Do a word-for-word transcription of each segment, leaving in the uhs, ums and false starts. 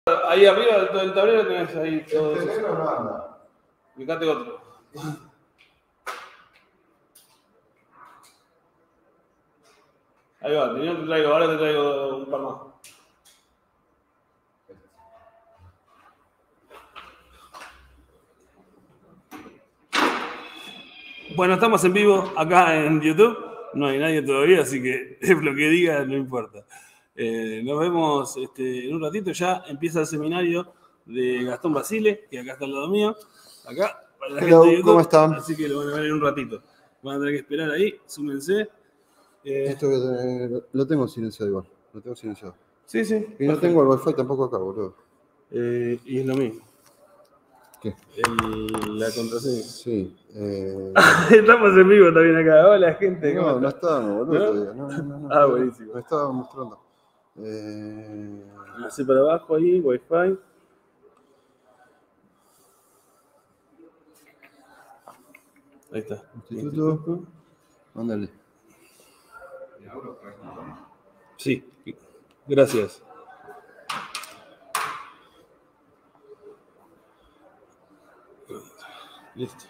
Ahí arriba del, del tablero tenés ahí todo. El negro no anda. Fíjate otro. Ahí va, yo te traigo, ahora te traigo un par más. Bueno, estamos en vivo acá en YouTube. No hay nadie todavía, así que lo que diga no importa. Eh, nos vemos este, en un ratito. Ya empieza el seminario de Gastón Basile, que acá está al lado mío. Acá, para la Hello, gente de YouTube. ¿cómo están? Así que lo van a ver en un ratito. Van a tener que esperar ahí, súmense. Eh, Esto que tener- lo tengo silenciado igual. Lo tengo silenciado. sí, sí. Y no perfecto. tengo el wifi tampoco acá, boludo. Eh, y es lo mismo. ¿Qué? El, la contraseña. Sí. Eh... Estamos en vivo también acá. Hola, gente. ¿Cómo No, no está? estábamos, boludo, ¿No? todavía. No, no, no, no. Ah, buenísimo. Me estaba mostrando. Eh... Así para abajo ahí, wifi. Ahí está. Instituto. Mándale. Sí, gracias. Listo.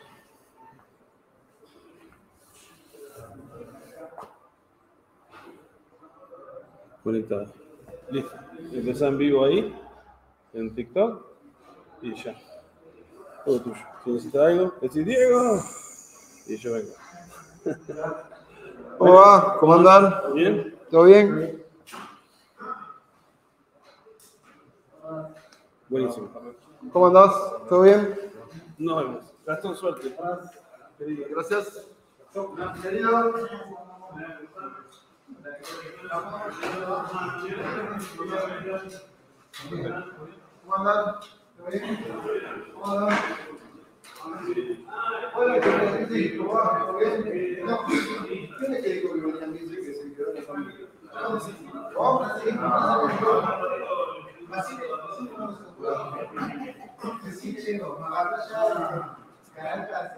Conectado. Listo. Empezá en vivo ahí, en TikTok, y ya. Todo tuyo. Si necesitas algo, decís Diego, y yo vengo. ¿Cómo va? ¿Cómo andan? ¿Bien? ¿Todo bien? Buenísimo. ¿Cómo andás? ¿Todo bien? Nos vemos. Gastón, suerte. Gracias. Querido. ¿Cómo andan? ¿Todo bien? ¿Cómo andan? Hola, ¿qué ¿cómo va? ¿Todo bien? No, ¿quién es que dijo que venía a mí que se quedó en la familia? ¿Vamos? ¿Sí? Así que sí, llego. Ahora ya Caracas.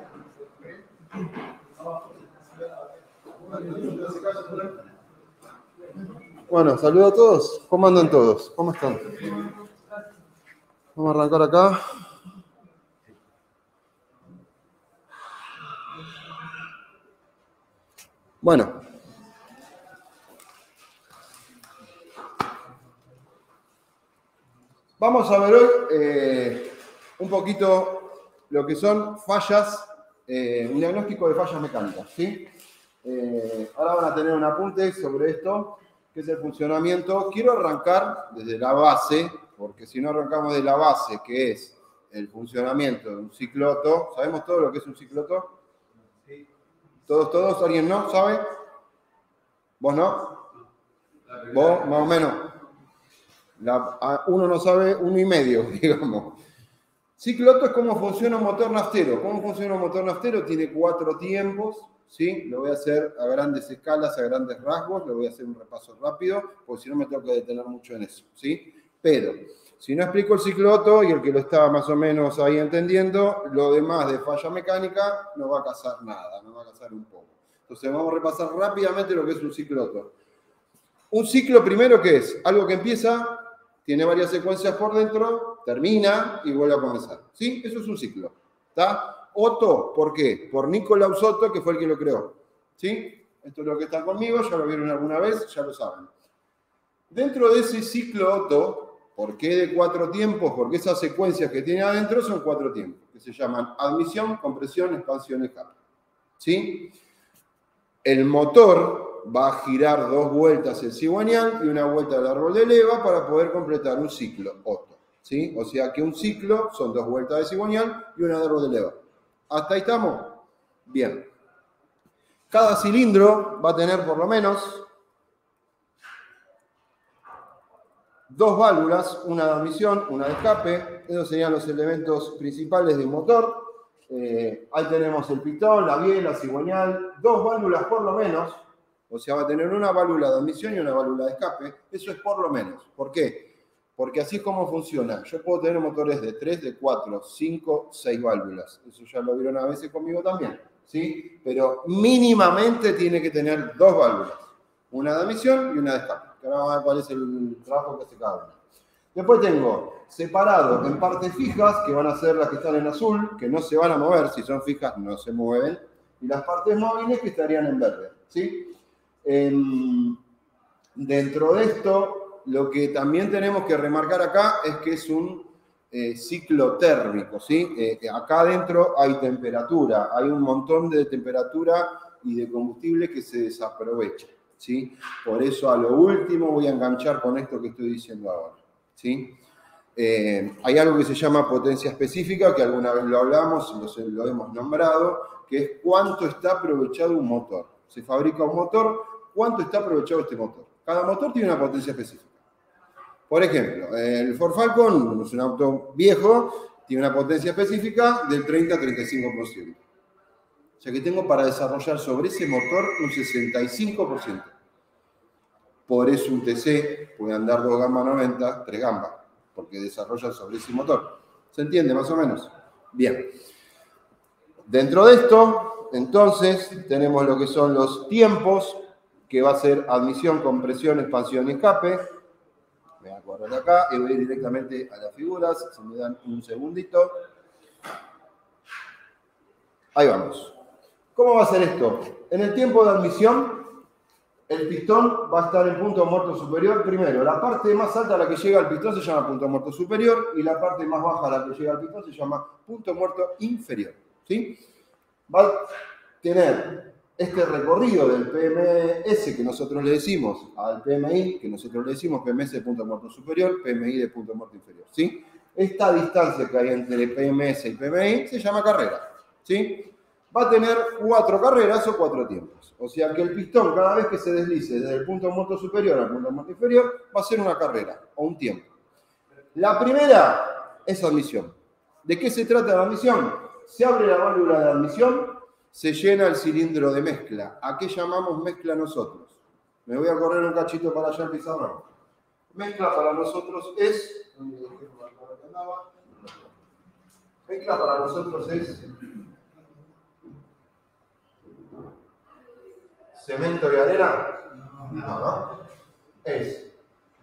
Bueno, saludos a todos. ¿Cómo andan todos? ¿Cómo están? Vamos a arrancar acá. Bueno. Vamos a ver hoy eh, un poquito lo que son fallas, eh, un diagnóstico de fallas mecánicas, ¿sí? Eh, ahora van a tener un apunte sobre esto, que es el funcionamiento. Quiero arrancar desde la base, porque si no arrancamos de la base, que es el funcionamiento de un cicloto. ¿Sabemos todo lo que es un cicloto? Sí. ¿Todos, todos? ¿Alguien no? ¿Sabe? ¿Vos no? ¿Vos? Más o menos. La, uno no sabe, uno y medio, digamos. Cicloto es cómo funciona un motor naftero. ¿Cómo funciona un motor naftero? Tiene cuatro tiempos, ¿sí? Lo voy a hacer a grandes escalas, a grandes rasgos. Le voy a hacer un repaso rápido, porque si no me tengo que detener mucho en eso, ¿sí? Pero, si no explico el cicloto, y el que lo está más o menos ahí entendiendo, lo demás de falla mecánica no va a casar nada, no va a casar un poco. Entonces vamos a repasar rápidamente lo que es un cicloto. Un ciclo primero, ¿qué es? Algo que empieza, tiene varias secuencias por dentro, termina y vuelve a comenzar. ¿Sí? Eso es un ciclo. ¿Está? Otto, ¿por qué? Por Nicolaus Otto, que fue el que lo creó. ¿Sí? Esto es lo que está conmigo, ya lo vieron alguna vez, ya lo saben. Dentro de ese ciclo Otto, ¿por qué de cuatro tiempos? Porque esas secuencias que tiene adentro son cuatro tiempos, que se llaman admisión, compresión, expansión, escape. ¿Sí? El motor va a girar dos vueltas el cigüeñal y una vuelta del árbol de leva para poder completar un ciclo Otto. ¿Sí? O sea que un ciclo son dos vueltas de cigüeñal y una de árbol de leva. ¿Hasta ahí estamos? Bien. Cada cilindro va a tener por lo menos dos válvulas, una de admisión, una de escape. Esos serían los elementos principales del motor. Eh, ahí tenemos el pitón, la biela, la cigüeñal, dos válvulas por lo menos. O sea, va a tener una válvula de admisión y una válvula de escape. Eso es por lo menos. ¿Por qué? Porque así es como funciona. Yo puedo tener motores de tres, de cuatro, cinco, seis válvulas. Eso ya lo vieron a veces conmigo también, ¿sí? Pero mínimamente tiene que tener dos válvulas. Una de admisión y una de escape. Que ahora vamos a ver cuál es el trabajo que hace cada una. Después tengo separado en partes fijas, que van a ser las que están en azul, que no se van a mover, si son fijas no se mueven, y las partes móviles que estarían en verde, ¿sí? Eh, dentro de esto, lo que también tenemos que remarcar acá es que es un eh, ciclo térmico, ¿sí? Eh, acá adentro hay temperatura, hay un montón de temperatura y de combustible que se desaprovecha, ¿sí? Por eso a lo último voy a enganchar con esto que estoy diciendo ahora, ¿sí? Eh, hay algo que se llama potencia específica, que alguna vez lo hablamos, lo, lo hemos nombrado, que es cuánto está aprovechado un motor. Se fabrica un motor, ¿cuánto está aprovechado este motor? Cada motor tiene una potencia específica. Por ejemplo, el Ford Falcon, es un auto viejo, tiene una potencia específica del treinta a treinta y cinco por ciento. O sea que tengo para desarrollar sobre ese motor un sesenta y cinco por ciento. Por eso un T C puede andar dos gamba noventa, tres gamba, porque desarrolla sobre ese motor. ¿Se entiende más o menos? Bien. Dentro de esto, entonces, tenemos lo que son los tiempos, que va a ser admisión, compresión, expansión y escape. Me voy a correr de acá y voy a ir directamente a las figuras. Si me dan un segundito. Ahí vamos. ¿Cómo va a ser esto? En el tiempo de admisión, el pistón va a estar en punto muerto superior primero. La parte más alta a la que llega el pistón se llama punto muerto superior y la parte más baja a la que llega el pistón se llama punto muerto inferior, ¿sí? Va a tener este recorrido del P M S que nosotros le decimos al P M I, que nosotros le decimos P M S de punto muerto superior, P M I de punto muerto inferior, ¿sí? Esta distancia que hay entre P M S y P M I se llama carrera, ¿sí? Va a tener cuatro carreras o cuatro tiempos. O sea que el pistón, cada vez que se deslice desde el punto muerto superior al punto muerto inferior, va a ser una carrera o un tiempo. La primera es admisión. ¿De qué se trata la admisión? Se abre la válvula de admisión, se llena el cilindro de mezcla. ¿A qué llamamos mezcla nosotros? Me voy a correr un cachito para allá al pizarrón. Mezcla para nosotros es... Mezcla para nosotros es... ¿Cemento y arena? No, no. Es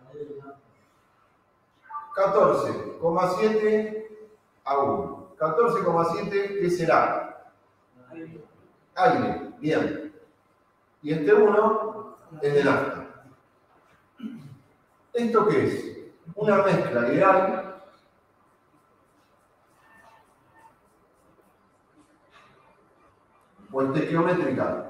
catorce coma siete a uno. catorce coma siete, ¿qué será? Aire. Bien. Y este uno es de nafta. ¿Esto qué es? Una mezcla ideal o estequiométrica.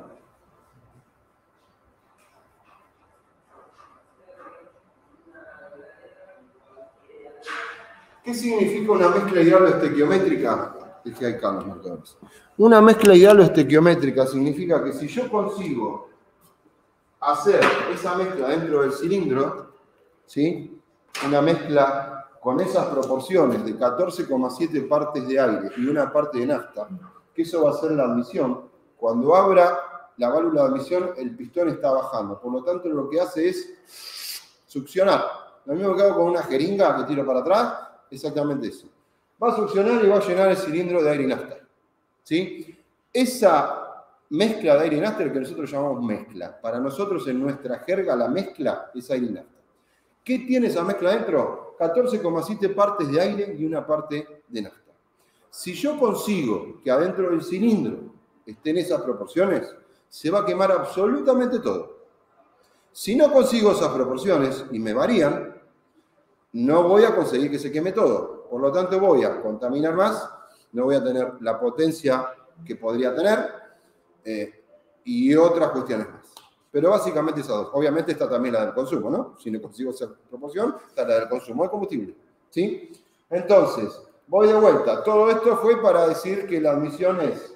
¿Qué significa una mezcla ideal o estequiométrica? Es que hay cambios marcadores. Una mezcla ideal o estequiométrica significa que si yo consigo hacer esa mezcla dentro del cilindro, ¿sí? Una mezcla con esas proporciones de catorce coma siete partes de aire y una parte de nafta, que eso va a ser la admisión. Cuando abra la válvula de admisión, el pistón está bajando. Por lo tanto, lo que hace es succionar. Lo mismo que hago con una jeringa que tiro para atrás, exactamente eso. Va a succionar y va a llenar el cilindro de aire y nafta, ¿sí? Esa mezcla de aire y nafta es lo que nosotros llamamos mezcla. Para nosotros, en nuestra jerga, la mezcla es aire y nafta. ¿Qué tiene esa mezcla dentro? catorce coma siete partes de aire y una parte de nafta. Si yo consigo que adentro del cilindro estén esas proporciones, se va a quemar absolutamente todo. Si no consigo esas proporciones y me varían, no voy a conseguir que se queme todo. Por lo tanto, voy a contaminar más, no voy a tener la potencia que podría tener eh, y otras cuestiones más. Pero básicamente esas dos. Obviamente está también la del consumo, ¿no? Si no consigo esa proporción, está la del consumo de combustible, ¿sí? Entonces, voy de vuelta. Todo esto fue para decir que la admisión es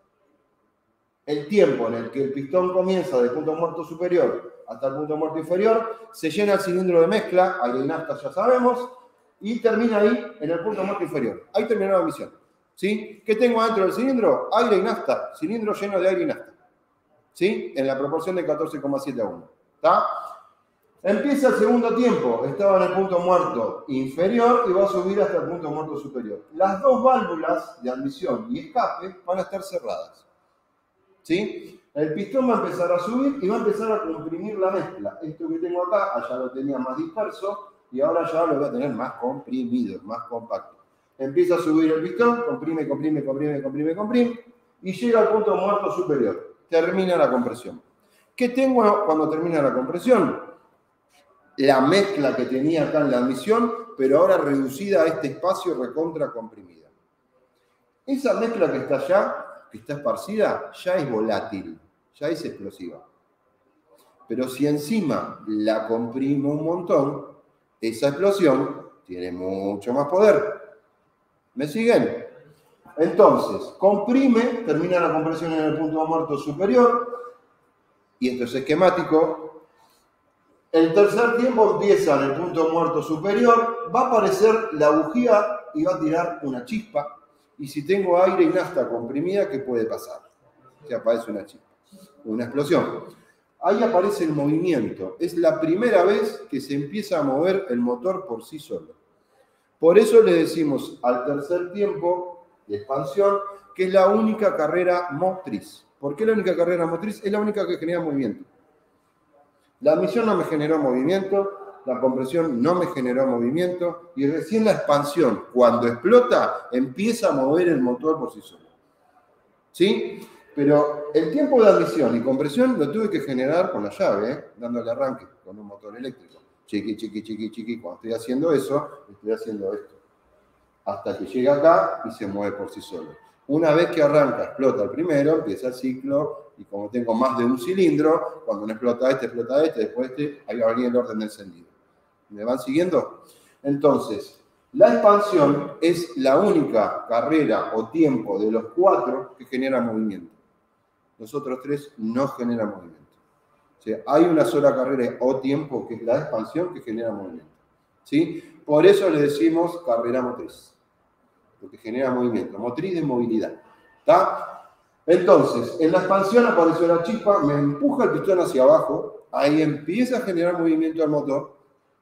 el tiempo en el que el pistón comienza del punto muerto superior hasta el punto muerto inferior, se llena el cilindro de mezcla, aire y nafta ya sabemos, y termina ahí en el punto muerto inferior. Ahí terminó la admisión, ¿sí? ¿Qué tengo dentro del cilindro? Aire y nafta, cilindro lleno de aire y nafta, ¿sí? En la proporción de catorce coma siete a uno, ¿está? Empieza el segundo tiempo, estaba en el punto muerto inferior y va a subir hasta el punto muerto superior. Las dos válvulas de admisión y escape van a estar cerradas, ¿sí? El pistón va a empezar a subir y va a empezar a comprimir la mezcla. Esto que tengo acá, allá lo tenía más disperso, y ahora ya lo voy a tener más comprimido, más compacto. Empieza a subir el pistón, comprime, comprime, comprime, comprime, comprime, y llega al punto muerto superior. Termina la compresión. ¿Qué tengo cuando termina la compresión? La mezcla que tenía acá en la admisión, pero ahora reducida a este espacio recontra comprimida. Esa mezcla que está allá, que está esparcida, ya es volátil, ya es explosiva. Pero si encima la comprimo un montón, esa explosión tiene mucho más poder. ¿Me siguen? Entonces, comprime, termina la compresión en el punto muerto superior, y esto es esquemático. El tercer tiempo empieza en el punto muerto superior, va a aparecer la bujía y va a tirar una chispa. Y si tengo aire y nafta comprimida, ¿qué puede pasar? Que aparece una chispa, una explosión. Ahí aparece el movimiento. Es la primera vez que se empieza a mover el motor por sí solo. Por eso le decimos al tercer tiempo de expansión que es la única carrera motriz. ¿Por qué la única carrera motriz? Es la única que genera movimiento. La admisión no me generó movimiento, la compresión no me generó movimiento, y recién la expansión, cuando explota, empieza a mover el motor por sí solo. ¿Sí? Pero el tiempo de admisión y compresión lo tuve que generar con la llave, ¿eh? Dándole arranque con un motor eléctrico. Chiqui, chiqui, chiqui, chiqui. Cuando estoy haciendo eso, estoy haciendo esto. Hasta que llega acá y se mueve por sí solo. Una vez que arranca, explota el primero, empieza el ciclo, y como tengo más de un cilindro, cuando uno explota este, explota este, después este, ahí va a venir el orden del encendido. ¿Me van siguiendo? Entonces, la expansión es la única carrera o tiempo de los cuatro que genera movimiento. Los otros tres no generan movimiento. O sea, hay una sola carrera o tiempo que es la expansión que genera movimiento. ¿Sí? Por eso le decimos carrera motriz. Porque genera movimiento. Motriz de movilidad. ¿Está? Entonces, en la expansión apareció la chispa, me empuja el pistón hacia abajo, ahí empieza a generar movimiento al motor.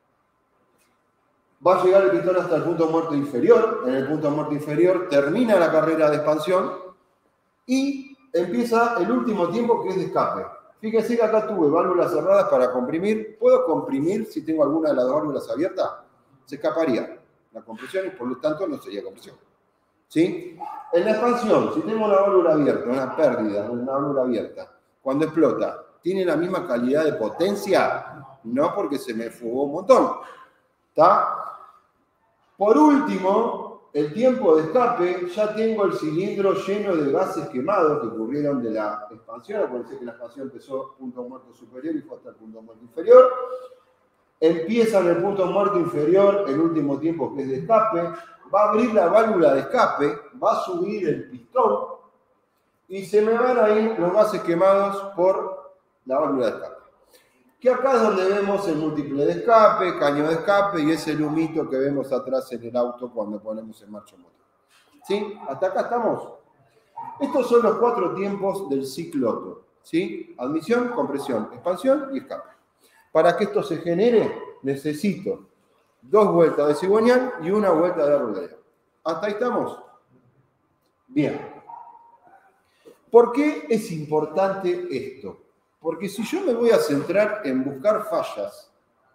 Va a llegar el pistón hasta el punto muerto inferior. En el punto muerto inferior termina la carrera de expansión y empieza el último tiempo que es de escape. Fíjense que acá tuve válvulas cerradas para comprimir. ¿Puedo comprimir si tengo alguna de las dos válvulas abiertas? Se escaparía la compresión y por lo tanto no sería compresión. ¿Sí? En la expansión, si tengo una válvula abierta, una pérdida, una válvula abierta, cuando explota, ¿tiene la misma calidad de potencia? No, porque se me fugó un montón. ¿Está? Por último, el tiempo de escape, ya tengo el cilindro lleno de gases quemados que ocurrieron de la expansión. Acuérdense que la expansión empezó punto muerto superior y fue hasta el punto muerto inferior. Empieza en el punto muerto inferior el último tiempo que es de escape. Va a abrir la válvula de escape, va a subir el pistón y se me van a ir los gases quemados por la válvula de escape. Que acá es donde vemos el múltiple de escape, caño de escape y ese humito que vemos atrás en el auto cuando ponemos en marcha el motor. ¿Sí? ¿Hasta acá estamos? Estos son los cuatro tiempos del ciclo Otto. ¿Sí? Admisión, compresión, expansión y escape. Para que esto se genere, necesito dos vueltas de cigüeñal y una vuelta de rodeo. ¿Hasta ahí estamos? Bien. ¿Por qué es importante esto? Porque si yo me voy a centrar en buscar fallas,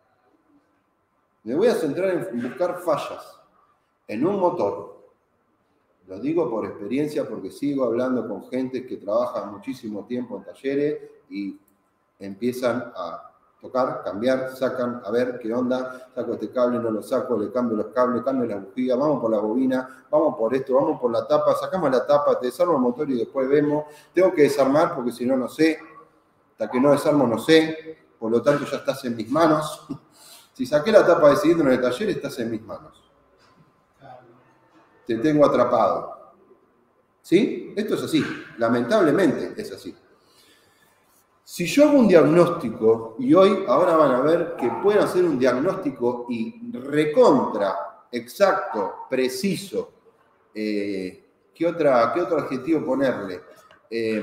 me voy a centrar en buscar fallas en un motor, lo digo por experiencia porque sigo hablando con gente que trabaja muchísimo tiempo en talleres y empiezan a tocar, cambiar, sacan, a ver qué onda, saco este cable, no lo saco, le cambio los cables, cambio la bujía, vamos por la bobina, vamos por esto, vamos por la tapa, sacamos la tapa, te desarmo el motor y después vemos. Tengo que desarmar porque si no, no sé. Hasta que no desarmo, no sé. Por lo tanto, ya estás en mis manos. Si saqué la tapa de cilindro en el taller, estás en mis manos. Te tengo atrapado. ¿Sí? Esto es así. Lamentablemente es así. Si yo hago un diagnóstico, y hoy, ahora van a ver que pueden hacer un diagnóstico y recontra, exacto, preciso, eh, ¿qué, otra, ¿qué otro adjetivo ponerle? Eh,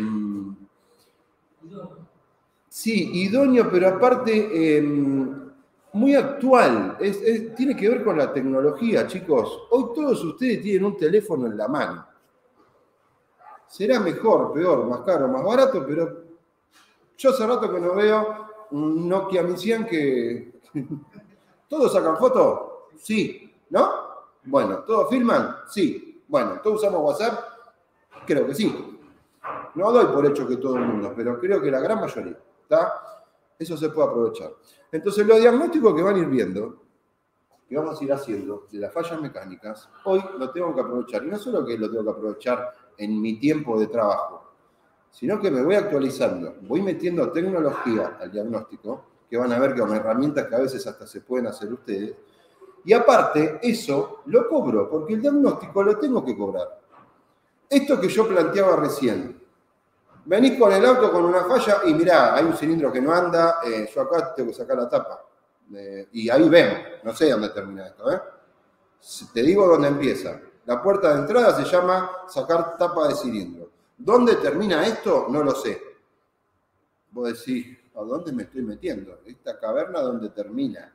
sí, idóneo, pero aparte eh, muy actual. Es, es, tiene que ver con la tecnología, chicos. Hoy todos ustedes tienen un teléfono en la mano. Será mejor, peor, más caro, más barato, pero yo hace rato que no veo un Nokia mil cien que, ¿Todos sacan foto? Sí. ¿No? Bueno, ¿todos filman? Sí. Bueno, ¿todos usamos WhatsApp? Creo que sí. No doy por hecho que todo el mundo, pero creo que la gran mayoría. ¿Está? Eso se puede aprovechar. Entonces, los diagnósticos que van a ir viendo, que vamos a ir haciendo de las fallas mecánicas, hoy lo tengo que aprovechar. Y no solo que lo tengo que aprovechar en mi tiempo de trabajo, sino que me voy actualizando, voy metiendo tecnología al diagnóstico, que van a ver con herramientas que a veces hasta se pueden hacer ustedes, y aparte, eso lo cobro, porque el diagnóstico lo tengo que cobrar. Esto que yo planteaba recién, venís con el auto con una falla y mirá, hay un cilindro que no anda, eh, yo acá tengo que sacar la tapa. Eh, y ahí vemos, no sé dónde termina esto, ¿eh? Te digo dónde empieza. La puerta de entrada se llama sacar tapa de cilindro. ¿Dónde termina esto? No lo sé. Vos decís, ¿a dónde me estoy metiendo? Esta caverna, ¿dónde termina?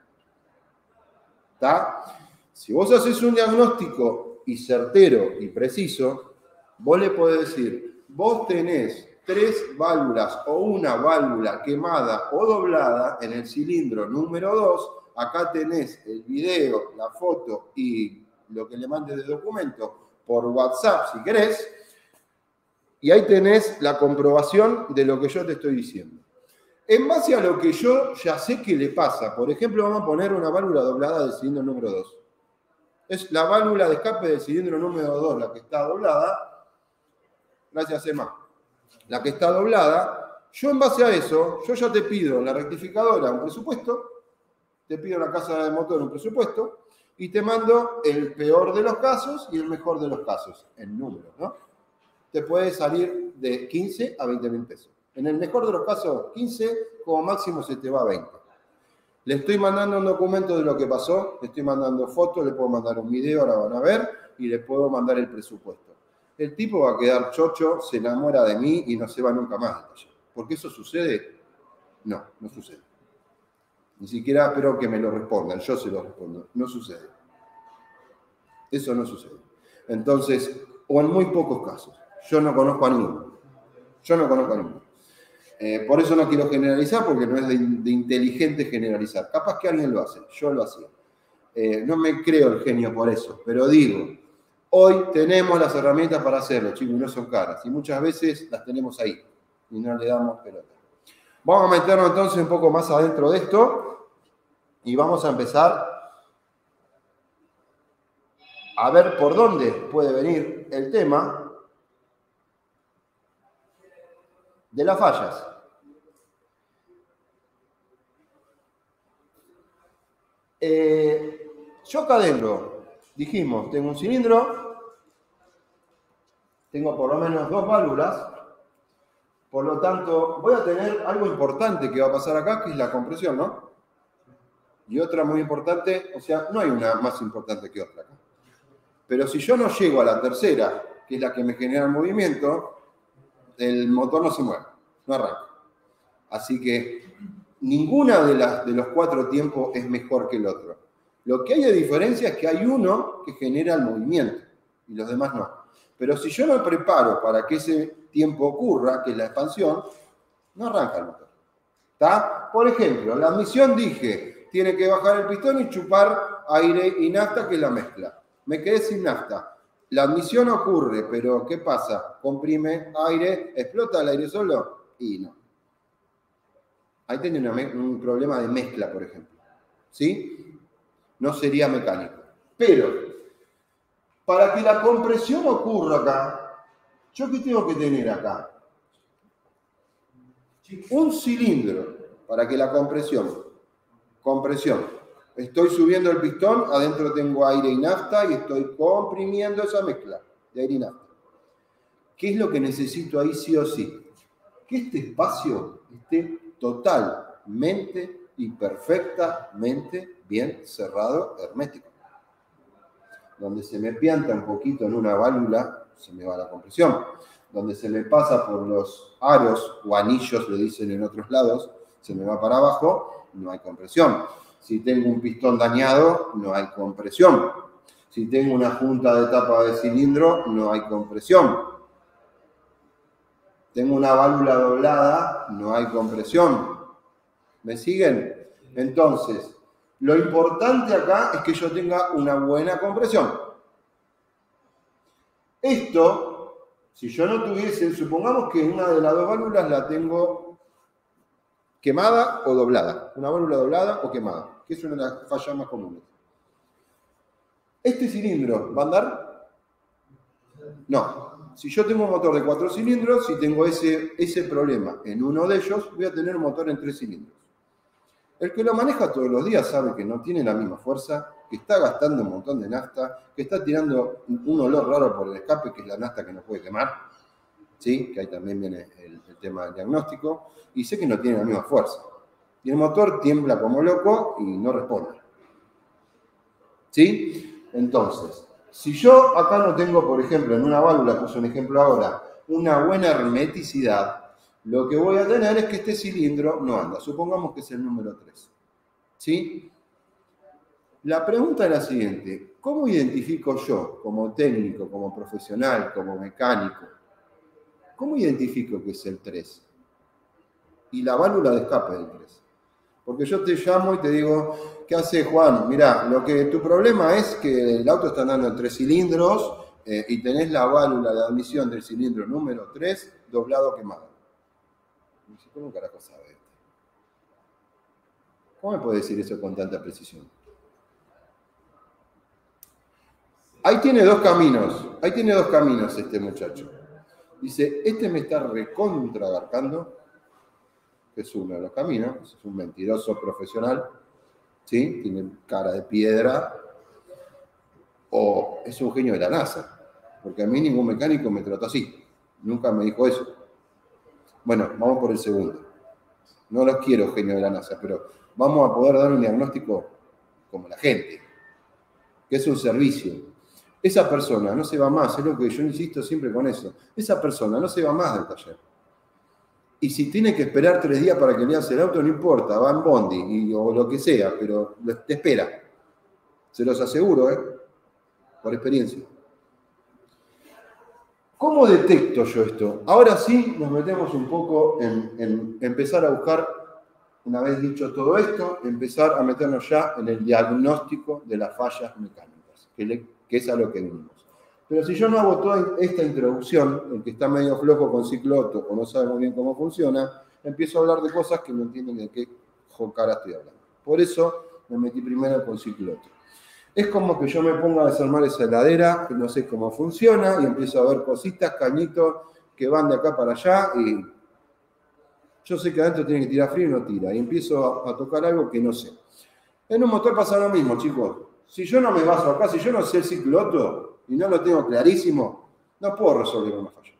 ¿Está? Si vos haces un diagnóstico y certero y preciso, vos le podés decir, vos tenés tres válvulas o una válvula quemada o doblada en el cilindro número dos, acá tenés el video, la foto y lo que le mandes de documento por WhatsApp si querés, y ahí tenés la comprobación de lo que yo te estoy diciendo. En base a lo que yo ya sé que le pasa, por ejemplo, vamos a poner una válvula doblada del cilindro número dos. Es la válvula de escape del cilindro número dos, la que está doblada. Gracias, Emma. La que está doblada. Yo en base a eso, yo ya te pido en la rectificadora un presupuesto, te pido en la casa de motor un presupuesto y te mando el peor de los casos y el mejor de los casos, en números, ¿no? Te puede salir de quince a veinte mil pesos. En el mejor de los casos, quince, como máximo se te va a veinte. Le estoy mandando un documento de lo que pasó, le estoy mandando fotos, le puedo mandar un video, ahora van a ver, y le puedo mandar el presupuesto. El tipo va a quedar chocho, se enamora de mí y no se va nunca más. ¿Porque eso sucede? No, no sucede. Ni siquiera espero que me lo respondan, yo se lo respondo. No sucede. Eso no sucede. Entonces, o en muy pocos casos. Yo no conozco a ninguno. Yo no conozco a ninguno. Eh, por eso no quiero generalizar, porque no es de, de inteligente generalizar. Capaz que alguien lo hace, yo lo hacía. Eh, no me creo el genio por eso, pero digo, hoy tenemos las herramientas para hacerlo, chicos, y no son caras. Y muchas veces las tenemos ahí y no le damos pelota. Vamos a meternos entonces un poco más adentro de esto y vamos a empezar a ver por dónde puede venir el tema de las fallas. Eh, yo acá adentro, dijimos, tengo un cilindro, tengo por lo menos dos válvulas, por lo tanto voy a tener algo importante que va a pasar acá, que es la compresión, ¿no? Y otra muy importante, o sea, no hay una más importante que otra acá. Pero si yo no llego a la tercera, que es la que me genera el movimiento, el motor no se mueve, no arranca. Así que ninguna de, las, de los cuatro tiempos es mejor que el otro. Lo que hay de diferencia es que hay uno que genera el movimiento y los demás no. Pero si yo me preparo para que ese tiempo ocurra, que es la expansión, no arranca el motor. ¿Está? Por ejemplo, la admisión dije, tiene que bajar el pistón y chupar aire y nafta, que es la mezcla. Me quedé sin nafta. La admisión ocurre, pero ¿qué pasa? Comprime aire, ¿explota el aire solo? Y no. Ahí tiene una, un problema de mezcla, por ejemplo. ¿Sí? No sería mecánico. Pero, para que la compresión ocurra acá, ¿yo qué tengo que tener acá? Un cilindro, para que la compresión, compresión, estoy subiendo el pistón, adentro tengo aire y nafta y estoy comprimiendo esa mezcla de aire y nafta. ¿Qué es lo que necesito ahí sí o sí? Que este espacio esté totalmente y perfectamente bien cerrado, hermético. Donde se me pianta un poquito en una válvula, se me va la compresión. Donde se me pasa por los aros o anillos, le dicen en otros lados, se me va para abajo, no hay compresión. Si tengo un pistón dañado, no hay compresión. Si tengo una junta de tapa de cilindro, no hay compresión. Tengo una válvula doblada, no hay compresión. ¿Me siguen? Entonces, Lo importante acá es que yo tenga una buena compresión. Esto, si yo no tuviese, supongamos que una de las dos válvulas la tengo quemada o doblada. Una válvula doblada o quemada, que es una de las fallas más comunes. ¿Este cilindro va a andar? No. Si yo tengo un motor de cuatro cilindros, si tengo ese, ese problema en uno de ellos, voy a tener un motor en tres cilindros. El que lo maneja todos los días sabe que no tiene la misma fuerza, que está gastando un montón de nafta, que está tirando un olor raro por el escape, que es la nafta que no puede quemar, ¿sí? Que ahí también viene el, el tema del diagnóstico, y sé que no tiene la misma fuerza. Y el motor tiembla como loco y no responde. ¿Sí? Entonces, si yo acá no tengo, por ejemplo, en una válvula, puse un ejemplo ahora, una buena hermeticidad, lo que voy a tener es que este cilindro no anda. Supongamos que es el número tres. ¿Sí? La pregunta es la siguiente. ¿Cómo identifico yo, como técnico, como profesional, como mecánico, cómo identifico que es el tres? Y la válvula de escape del tres. Porque yo te llamo y te digo, ¿qué hace Juan? Mirá, lo que tu problema es que el auto está andando en tres cilindros eh, y tenés la válvula de admisión del cilindro número tres doblado quemado. Y dice, ¿cómo carajo sabe esto? ¿Cómo me puede decir eso con tanta precisión? Ahí tiene dos caminos, ahí tiene dos caminos este muchacho. Dice, este me está recontragarcando, que es uno de los caminos, es un mentiroso profesional, ¿sí? Tiene cara de piedra, o es un genio de la NASA, porque a mí ningún mecánico me trató así, nunca me dijo eso. Bueno, vamos por el segundo. No los quiero genio de la NASA, pero vamos a poder dar un diagnóstico como la gente, que es un servicio. Esa persona no se va más, es lo que yo insisto siempre con eso, esa persona no se va más del taller. Y si tiene que esperar tres días para que le hagas el auto, no importa, va en bondi y, o lo que sea, pero te espera. Se los aseguro, ¿eh? Por experiencia. ¿Cómo detecto yo esto? Ahora sí nos metemos un poco en, en empezar a buscar, una vez dicho todo esto, empezar a meternos ya en el diagnóstico de las fallas mecánicas, que, le, que es a lo que venimos. Pero si yo no hago toda esta introducción, el que está medio flojo con cicloto o no sabe muy bien cómo funciona, empiezo a hablar de cosas que no entienden de qué jocara estoy hablando. Por eso me metí primero con cicloto. Es como que yo me ponga a desarmar esa heladera, que no sé cómo funciona, y empiezo a ver cositas, cañitos, que van de acá para allá, y yo sé que adentro tiene que tirar frío y no tira, y empiezo a, a tocar algo que no sé. En un motor pasa lo mismo, chicos. Si yo no me baso acá, si yo no sé el cicloto, y no lo tengo clarísimo, no puedo resolver una falla.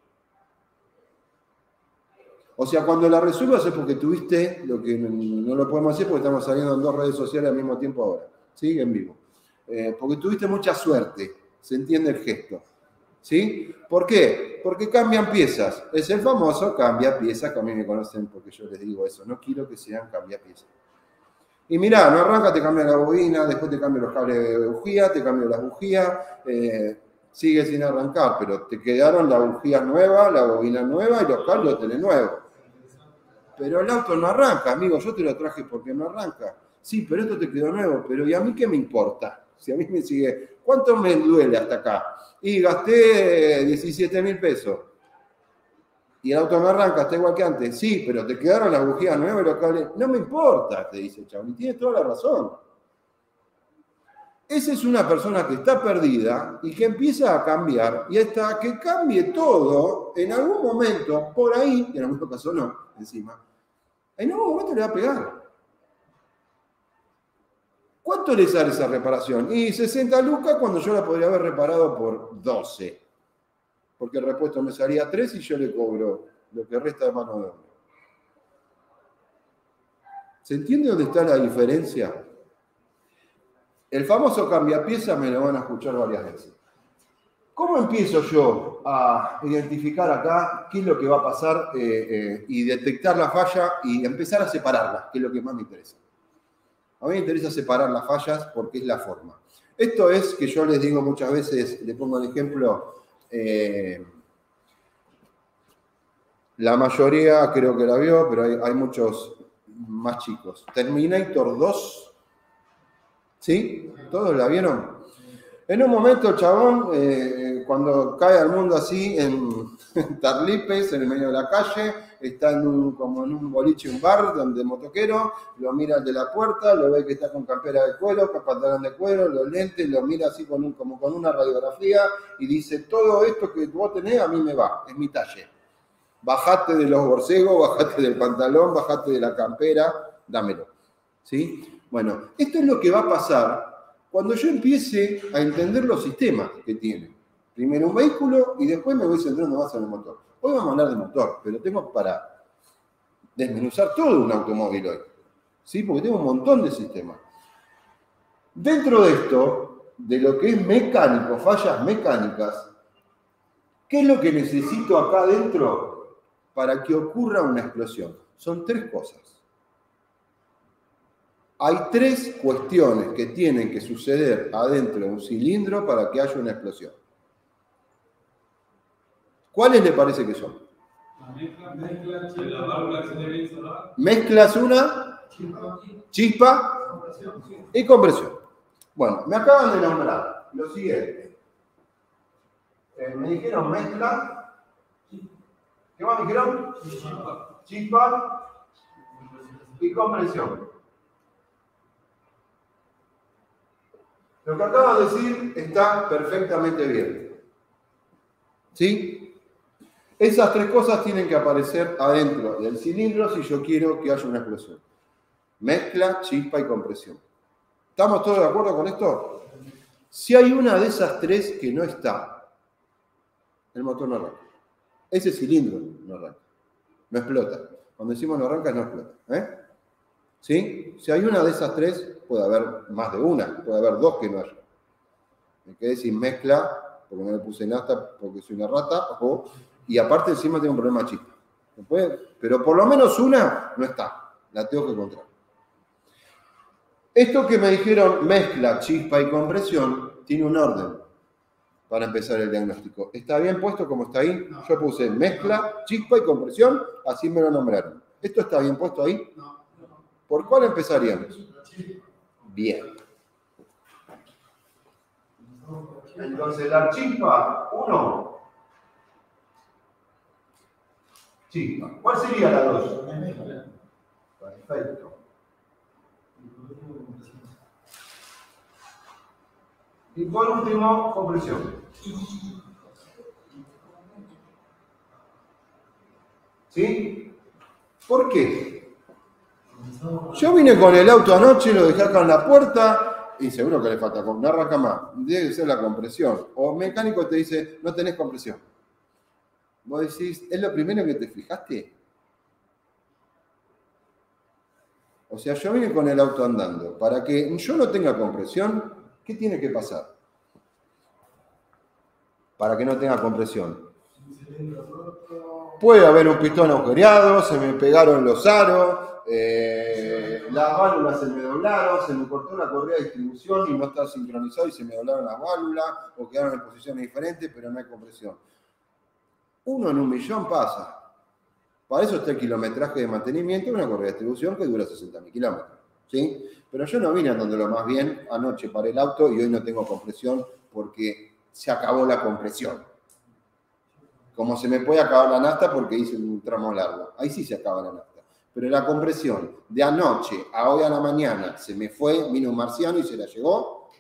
O sea, cuando la resuelvas es porque tuviste, lo que no lo podemos hacer porque estamos saliendo en dos redes sociales al mismo tiempo ahora, ¿sí? En vivo. Eh, porque tuviste mucha suerte, se entiende el gesto, ¿sí? ¿Por qué? Porque cambian piezas. Es el famoso cambia piezas, que a mí me conocen porque yo les digo eso, no quiero que sean cambia piezas. Y mirá, no arranca, te cambia la bobina, después te cambia los cables de bujía, te cambia las bujías, eh, sigue sin arrancar, pero te quedaron la bujía nueva, la bobina nueva y los cables los tenés nuevos. Pero el auto no arranca, amigo, yo te lo traje porque no arranca. Sí, pero esto te quedó nuevo, pero ¿y a mí qué me importa? Si a mí me sigue, ¿cuánto me duele hasta acá? Y gasté diecisiete mil pesos. Y el auto no arranca, está igual que antes. Sí, pero te quedaron las bujías nuevas y los cables. No me importa, te dice el chabón. Y tiene toda la razón. Esa es una persona que está perdida y que empieza a cambiar. Y hasta que cambie todo, en algún momento, por ahí, y en algún caso no, encima, en algún momento le va a pegar. ¿Cuánto le sale esa reparación? Y sesenta lucas cuando yo la podría haber reparado por doce. Porque el repuesto me salía tres y yo le cobro lo que resta de mano de obra. ¿Se entiende dónde está la diferencia? El famoso cambiapieza me lo van a escuchar varias veces. ¿Cómo empiezo yo a identificar acá qué es lo que va a pasar eh, eh, y detectar la falla y empezar a separarlas, que es lo que más me interesa? A mí me interesa separar las fallas porque es la forma. Esto es que yo les digo muchas veces, le pongo el ejemplo. Eh, la mayoría creo que la vio, pero hay, hay muchos más chicos. Terminator dos, ¿Sí? ¿Todos la vieron? En un momento el chabón, eh, cuando cae al mundo así en, en Tarlipes, en el medio de la calle, está en un, como en un boliche, un bar donde motoquero, lo mira al de la puerta, lo ve que está con campera de cuero, con pantalón de cuero, los lentes, lo mira así con un, como con una radiografía y dice, todo esto que vos tenés a mí me va, es mi talle. Bajate de los borcegos, bajate del pantalón, bajate de la campera, dámelo. ¿Sí? Bueno, esto es lo que va a pasar cuando yo empiece a entender los sistemas que tiene. Primero un vehículo y después me voy centrando más en el motor. Hoy vamos a hablar de motor, pero tengo para desmenuzar todo un automóvil hoy. ¿Sí? Porque tengo un montón de sistemas. Dentro de esto, de lo que es mecánico, fallas mecánicas, ¿qué es lo que necesito acá adentro para que ocurra una explosión? Son tres cosas. Hay tres cuestiones que tienen que suceder adentro de un cilindro para que haya una explosión. ¿Cuáles le parece que son? Mezclas una, chispa y compresión. Bueno, me acaban de nombrar lo siguiente. Eh, me dijeron mezcla. ¿Qué más me dijeron? Chispa y compresión. Lo que acabo de decir está perfectamente bien. ¿Sí? Esas tres cosas tienen que aparecer adentro del cilindro si yo quiero que haya una explosión. Mezcla, chispa y compresión. ¿Estamos todos de acuerdo con esto? Si hay una de esas tres que no está, el motor no arranca. Ese cilindro no arranca. No explota. Cuando decimos no arranca, no explota. ¿Eh? ¿Sí? Si hay una de esas tres, puede haber más de una, puede haber dos que no haya. Me quedé sin mezcla, porque no le puse nafta, porque soy una rata, o, y aparte encima tengo un problema de chispa. ¿No puede? Pero por lo menos una no está, la tengo que encontrar. Esto que me dijeron mezcla, chispa y compresión, tiene un orden para empezar el diagnóstico. ¿Está bien puesto como está ahí? No. Yo puse mezcla, chispa y compresión, así me lo nombraron. ¿Esto está bien puesto ahí? No. ¿Por cuál empezaríamos? Bien. Entonces, la chispa, uno. Chispa. ¿Cuál sería la dos? Perfecto. Y por último, compresión. ¿Sí? ¿Por qué? Yo vine con el auto anoche, lo dejé acá en la puerta y seguro que le falta, no arranca más. Debe ser la compresión. O mecánico te dice, no tenés compresión. Vos decís, ¿es lo primero que te fijaste? O sea, yo vine con el auto andando. Para que yo no tenga compresión, ¿qué tiene que pasar? Para que no tenga compresión. Puede haber un pistón agujereado, se me pegaron los aros, eh, las válvulas se me doblaron, se me cortó la correa de distribución y no está sincronizado y se me doblaron las válvulas o quedaron en posiciones diferentes, pero no hay compresión. Uno en un millón pasa. Para eso está el kilometraje de mantenimiento de una correa de distribución que dura sesenta mil kilómetros. ¿Sí? Pero yo no vine andándolo más bien. Anoche paré el auto y hoy no tengo compresión porque se acabó la compresión. Como se me puede acabar la nafta porque hice un tramo largo. Ahí sí se acaba la nafta. Pero la compresión de anoche a hoy a la mañana se me fue, vino un marciano y se la llevó.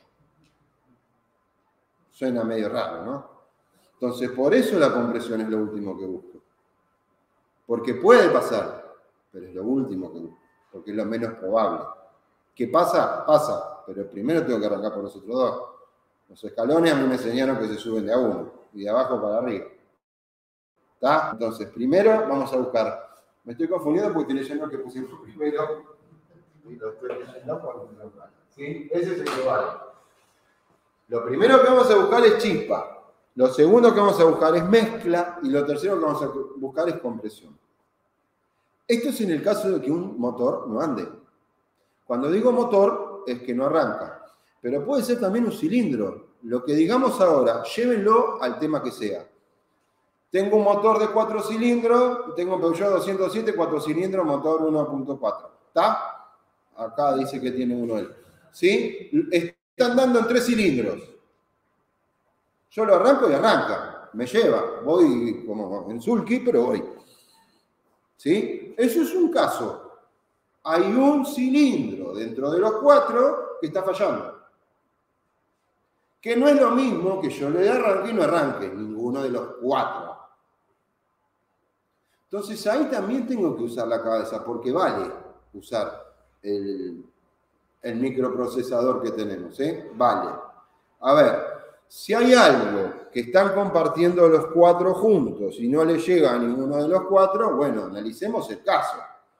Suena medio raro, ¿no? Entonces, por eso la compresión es lo último que busco. Porque puede pasar, pero es lo último que busco, porque es lo menos probable. ¿Qué pasa? Pasa, pero primero tengo que arrancar por los otros dos. Los escalones a mí me enseñaron que se suben de a uno, y de abajo para arriba. ¿Está? Entonces, primero vamos a buscar. Me estoy confundiendo porque estoy leyendo que pusimos primero, y lo estoy leyendo por ¿sí? Ese es el que vale. Lo primero que vamos a buscar es chispa. Lo segundo que vamos a buscar es mezcla y lo tercero que vamos a buscar es compresión. Esto es en el caso de que un motor no ande. Cuando digo motor es que no arranca, pero puede ser también un cilindro. Lo que digamos ahora, llévenlo al tema que sea. Tengo un motor de cuatro cilindros, tengo un Peugeot doscientos siete, cuatro cilindros, motor uno punto cuatro. ¿Está? Acá dice que tiene uno él. ¿sí? Están dando en tres cilindros. Yo lo arranco y arranca. Me lleva. Voy como en sulky, pero voy. ¿Sí? Eso es un caso. Hay un cilindro dentro de los cuatro que está fallando. Que no es lo mismo que yo le arranque y no arranque ninguno de los cuatro. Entonces ahí también tengo que usar la cabeza, porque vale usar el, el microprocesador que tenemos, ¿eh? Vale. A ver, si hay algo que están compartiendo los cuatro juntos y no le llega a ninguno de los cuatro, bueno, analicemos el caso.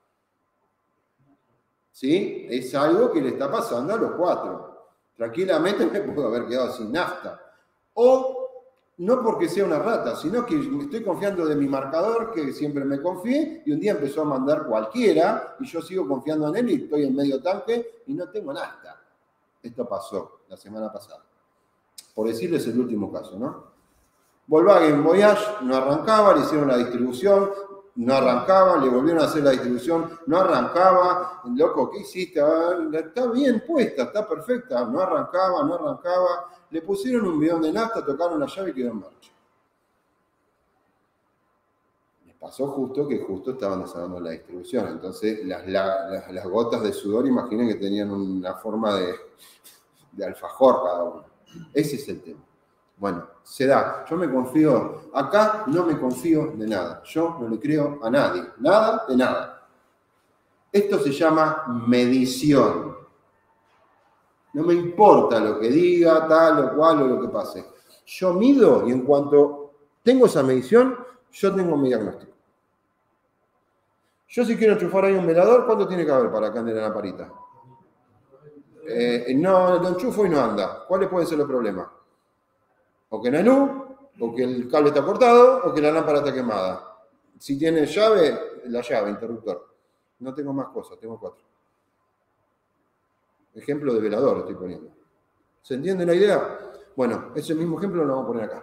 ¿Sí? Es algo que le está pasando a los cuatro. Tranquilamente me puedo haber quedado sin nafta. O no porque sea una rata, sino que me estoy confiando de mi marcador, que siempre me confié, y un día empezó a mandar cualquiera, y yo sigo confiando en él, y estoy en medio tanque, y no tengo nafta. Esto pasó la semana pasada. Por decirles el último caso, ¿no? Volkswagen Voyage no arrancaba, le hicieron la distribución, no arrancaba, le volvieron a hacer la distribución, no arrancaba. Loco, ¿qué hiciste? Está bien puesta, está perfecta, no arrancaba, no arrancaba. Le pusieron un bidón de nafta, tocaron la llave y quedó en marcha. Les pasó justo que justo estaban desarrollando la distribución. Entonces, las, las, las gotas de sudor, imaginen que tenían una forma de, de alfajor cada uno. Ese es el tema. Bueno, se da. Yo me confío, acá no me confío de nada. Yo no le creo a nadie. Nada de nada. Esto se llama medición. No me importa lo que diga, tal o cual o lo que pase. Yo mido y en cuanto tengo esa medición, yo tengo mi diagnóstico. Yo si quiero enchufar ahí un velador, ¿cuánto tiene que haber para que ande la lamparita? Eh, no, lo enchufo y no anda. ¿Cuáles pueden ser los problemas? O que no hay luz, o que el cable está cortado, o que la lámpara está quemada. Si tiene llave, la llave, interruptor. No tengo más cosas, tengo cuatro. Ejemplo de velador estoy poniendo. ¿Se entiende la idea? Bueno, ese mismo ejemplo lo vamos a poner acá.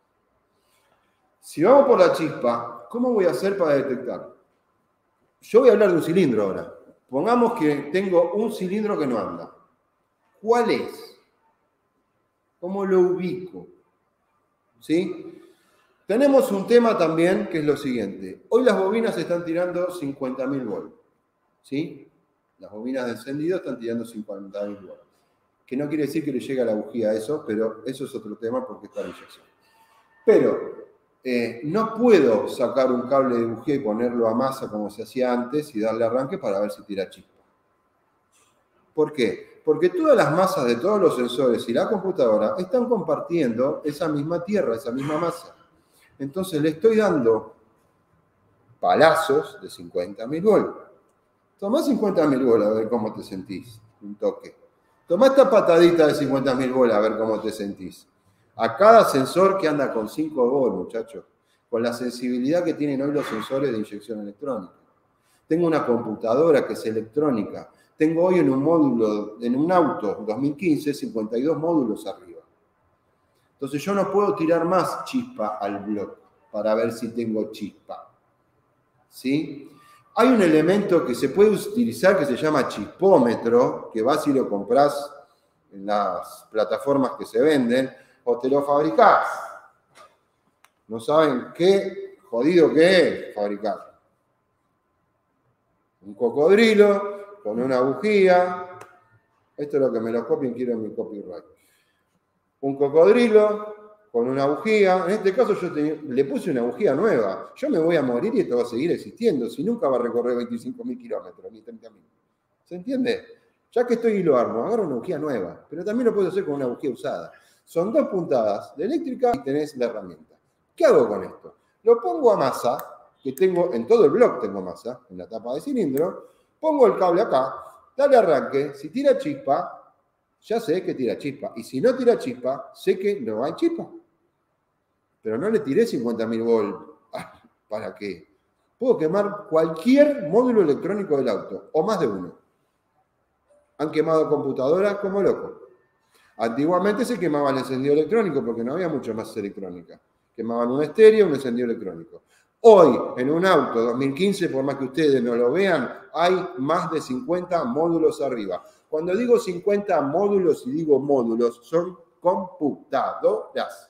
Si vamos por la chispa, ¿cómo voy a hacer para detectar? Yo voy a hablar de un cilindro ahora. Pongamos que tengo un cilindro que no anda. ¿Cuál es? ¿Cómo lo ubico? ¿Sí? Tenemos un tema también que es lo siguiente. Hoy las bobinas están tirando cincuenta mil volts. ¿Sí? Las bobinas de encendido están tirando cincuenta mil volts. Que no quiere decir que le llegue a la bujía a eso, pero eso es otro tema porque está la inyección. Pero eh, no puedo sacar un cable de bujía y ponerlo a masa como se hacía antes y darle arranque para ver si tira chispa. ¿Por qué? Porque todas las masas de todos los sensores y la computadora están compartiendo esa misma tierra, esa misma masa. Entonces le estoy dando palazos de cincuenta mil volts. Tomá cincuenta mil bolas a ver cómo te sentís. Un toque. Tomá esta patadita de cincuenta mil bolas a ver cómo te sentís. A cada sensor que anda con cinco volts, muchachos. Con la sensibilidad que tienen hoy los sensores de inyección electrónica. Tengo una computadora que es electrónica. Tengo hoy en un módulo, en un auto dos mil quince, cincuenta y dos módulos arriba. Entonces yo no puedo tirar más chispa al bloque para ver si tengo chispa. ¿Sí? Hay un elemento que se puede utilizar que se llama chispómetro, que vas y lo compras en las plataformas que se venden, o te lo fabricás. No saben qué jodido que es fabricar. Un cocodrilo con una bujía. Esto es lo que me lo copien, quiero en mi copyright. Un cocodrilo con una bujía. En este caso yo te, le puse una bujía nueva. Yo me voy a morir y esto va a seguir existiendo. Si nunca va a recorrer veinticinco mil kilómetros, ni treinta mil. ¿Se entiende? Ya que estoy y lo armo, agarro una bujía nueva. Pero también lo puedo hacer con una bujía usada. Son dos puntadas de eléctrica y tenés la herramienta. ¿Qué hago con esto? Lo pongo a masa, que tengo en todo el bloque tengo masa, en la tapa de cilindro. Pongo el cable acá, dale arranque. Si tira chispa, ya sé que tira chispa. Y si no tira chispa, sé que no hay chispa. Pero no le tiré cincuenta mil volts. ¿Para qué? Puedo quemar cualquier módulo electrónico del auto, o más de uno. Han quemado computadoras como loco. Antiguamente se quemaba el encendido electrónico porque no había mucho más electrónica. Quemaban un estéreo, un encendido electrónico. Hoy, en un auto dos mil quince, por más que ustedes no lo vean, hay más de cincuenta módulos arriba. Cuando digo cincuenta módulos y digo módulos, son computadoras.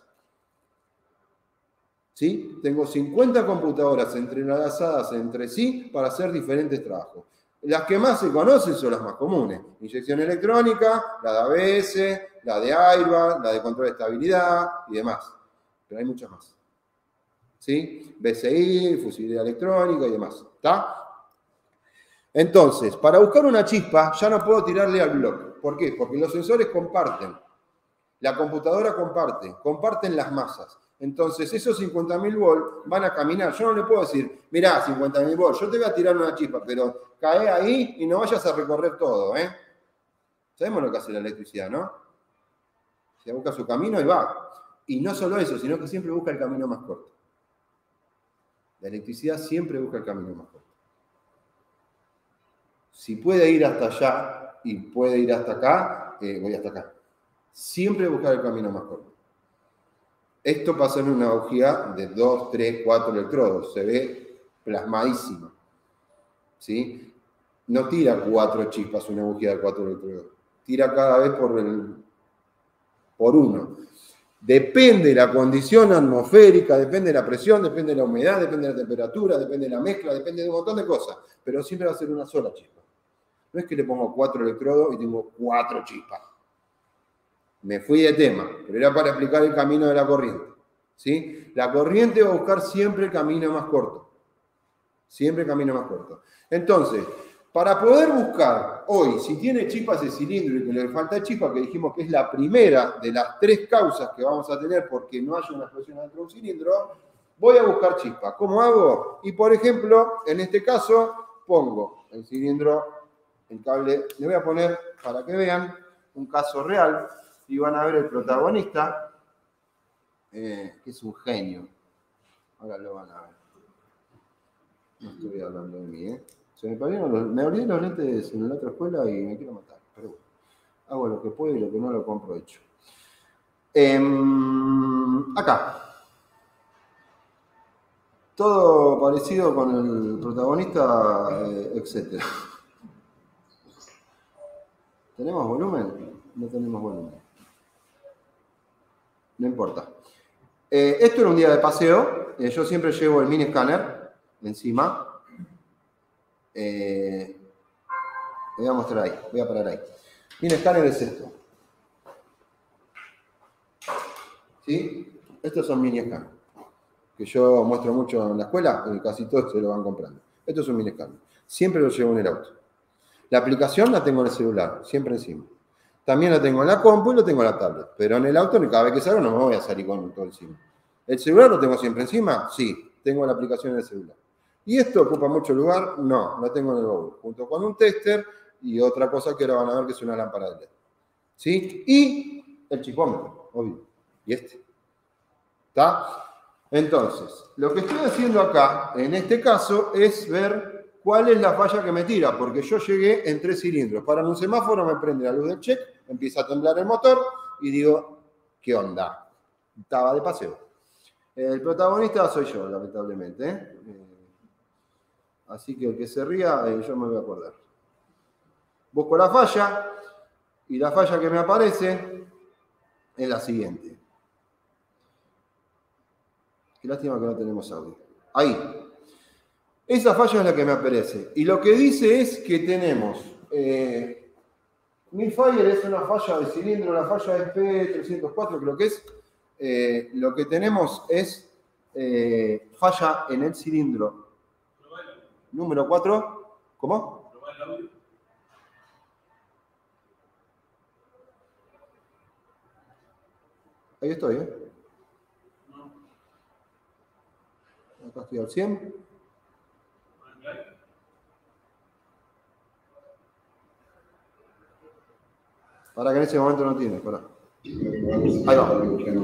¿Sí? Tengo cincuenta computadoras entrelazadas entre sí para hacer diferentes trabajos. Las que más se conocen son las más comunes. Inyección electrónica, la de A B S, la de airbag, la de control de estabilidad y demás. Pero hay muchas más. ¿Sí? B C I, fusibilidad electrónica y demás. ¿Está? Entonces, para buscar una chispa, ya no puedo tirarle al bloque. ¿Por qué? Porque los sensores comparten. La computadora comparte. Comparten las masas. Entonces, esos cincuenta mil volts van a caminar. Yo no le puedo decir, mirá, cincuenta mil volts, yo te voy a tirar una chispa, pero cae ahí y no vayas a recorrer todo, ¿eh? Sabemos lo que hace la electricidad, ¿no? Se busca su camino y va. Y no solo eso, sino que siempre busca el camino más corto. La electricidad siempre busca el camino más corto. Si puede ir hasta allá y puede ir hasta acá, eh, voy hasta acá. Siempre buscar el camino más corto. Esto pasa en una bujía de dos, tres, cuatro electrodos. Se ve plasmadísimo. ¿Sí? No tira cuatro chispas una bujía de cuatro electrodos. Tira cada vez por, el, por uno. Depende de la condición atmosférica, depende de la presión, depende de la humedad, depende de la temperatura, depende de la mezcla, depende de un montón de cosas. Pero siempre va a ser una sola chispa. No es que le pongo cuatro electrodos y tengo cuatro chispas. Me fui de tema, pero era para explicar el camino de la corriente. ¿Sí? La corriente va a buscar siempre el camino más corto. Siempre el camino más corto. Entonces, para poder buscar hoy, si tiene chispas de cilindro y que le falta chispa, que dijimos que es la primera de las tres causas que vamos a tener porque no haya una explosión dentro de un cilindro, voy a buscar chispa. ¿Cómo hago? Y por ejemplo, en este caso, pongo el cilindro, el cable, le voy a poner, para que vean, un caso real. Y van a ver el protagonista, eh, que es un genio. Ahora lo van a ver. No estoy hablando de mí, ¿eh? Se me perdieron los, me olvidé los lentes en la otra escuela y me quiero matar. Pero bueno, hago lo que puedo y lo que no lo compro hecho. Eh, acá. Todo parecido con el protagonista, eh, etcétera. ¿Tenemos volumen? No tenemos volumen. No importa. Eh, esto era un día de paseo. Eh, yo siempre llevo el mini escáner encima. Eh, voy a mostrar ahí. Voy a parar ahí. Mini escáner es esto. ¿Sí? Estos son mini escáner. Que yo muestro mucho en la escuela. Y casi todos se lo van comprando. Estos son mini escáner. Siempre los llevo en el auto. La aplicación la tengo en el celular. Siempre encima. También lo tengo en la compu y lo tengo en la tablet. Pero en el auto, cada vez que salgo, no me voy a salir con todo encima. ¿El celular lo tengo siempre encima? Sí, tengo la aplicación en el celular. ¿Y esto ocupa mucho lugar? No, lo tengo en el baúl. Junto con un tester y otra cosa que ahora van a ver que es una lámpara de L E D. ¿Sí? Y el chipómetro, obvio. Y este. ¿Está? Entonces, lo que estoy haciendo acá, en este caso, es ver cuál es la falla que me tira, porque yo llegué en tres cilindros. Para un semáforo me prende la luz del check, empieza a temblar el motor y digo, ¿qué onda? Estaba de paseo. El protagonista soy yo, lamentablemente. ¿eh? Así que el que se ría, eh, yo me voy a acordar. Busco la falla y la falla que me aparece es la siguiente. Qué lástima que no tenemos audio. Ahí. Esa falla es la que me aparece. Y lo que dice es que tenemos... Eh, Millfire es una falla de cilindro, la falla es P trescientos cuatro, creo que es. Eh, lo que tenemos es eh, falla en el cilindro. Número cuatro. ¿Cómo? Ahí estoy, ¿eh? Acá estoy al cien. Para que en ese momento no tiene, para. Ahí va.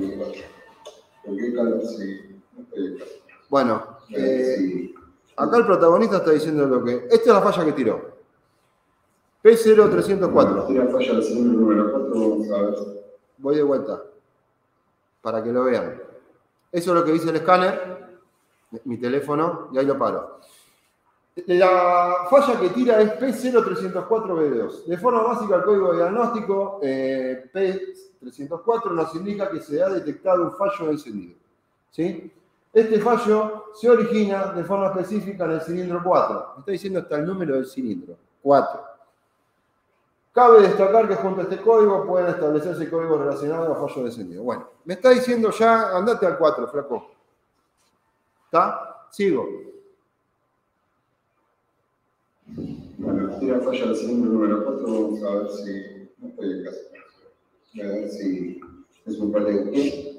Bueno, eh, acá el protagonista está diciendo lo que... Esta es la falla que tiró. P cero trescientos cuatro. Voy de vuelta. Para que lo vean. Eso es lo que dice el escáner. mi teléfono y ahí lo paro. La falla que tira es P cero trescientos cuatro B dos. De forma básica, el código de diagnóstico eh, P trescientos cuatro nos indica que se ha detectado un fallo de encendido. ¿Sí? Este fallo se origina de forma específica en el cilindro cuatro. Me está diciendo hasta el número del cilindro, cuatro. Cabe destacar que junto a este código pueden establecerse códigos relacionados a fallo de encendido. Bueno, me está diciendo ya, andate al cuatro, flaco. ¿Está? Sigo. Bueno, tira falla del cilindro número cuatro, vamos a ver si... No estoy en casa. A ver si es un par de Q.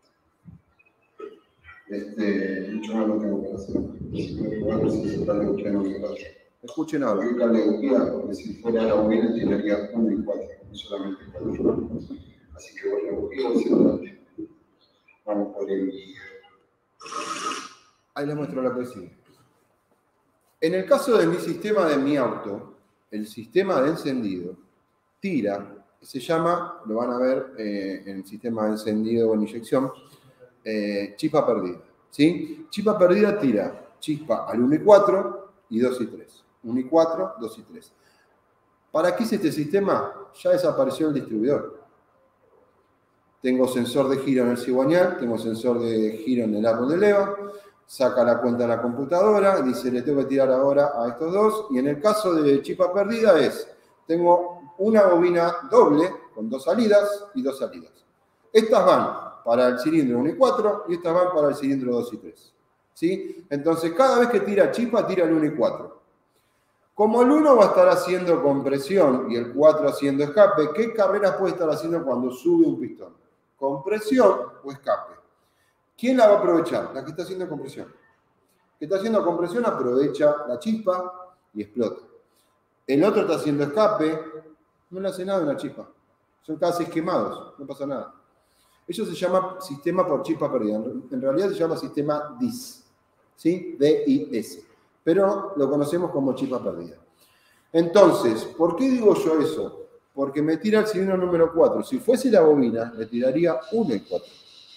Este, mucho más no tengo para hacer. A ver si es un par de Q no me pasa. Escuchen ahora. Porque cable de guía, porque si fuera la bobina tendría uno y cuatro, no solamente cuatro. Así que voy a buscar y adelante. Vamos por el guía. Ahí les muestro la que sigue. En el caso de mi sistema de mi auto, el sistema de encendido tira, se llama, lo van a ver eh, en el sistema de encendido o en inyección, eh, chispa perdida. ¿Sí? Chispa perdida tira chispa al uno y cuatro y dos y tres. uno y cuatro, dos y tres. ¿Para qué es este sistema? Ya desapareció el distribuidor. Tengo sensor de giro en el cigüeñal, tengo sensor de giro en el árbol de leva, saca la cuenta en la computadora, dice le tengo que tirar ahora a estos dos, y en el caso de chispa perdida es, tengo una bobina doble con dos salidas y dos salidas. Estas van para el cilindro uno y cuatro y estas van para el cilindro dos y tres. ¿Sí? Entonces cada vez que tira chispa, tira el uno y cuatro. Como el uno va a estar haciendo compresión y el cuatro haciendo escape, ¿qué carreras puede estar haciendo cuando sube un pistón? ¿Compresión o escape? ¿Quién la va a aprovechar? La que está haciendo compresión. Que está haciendo compresión aprovecha la chispa y explota. El otro está haciendo escape, no le hace nada a una chispa. Son casi quemados, no pasa nada. Eso se llama sistema por chispa perdida. En realidad se llama sistema D I S. ¿Sí? D I S. Pero lo conocemos como chispa perdida. Entonces, ¿por qué digo yo eso? Porque me tira el cilindro número cuatro. Si fuese la bobina, le tiraría uno y cuatro.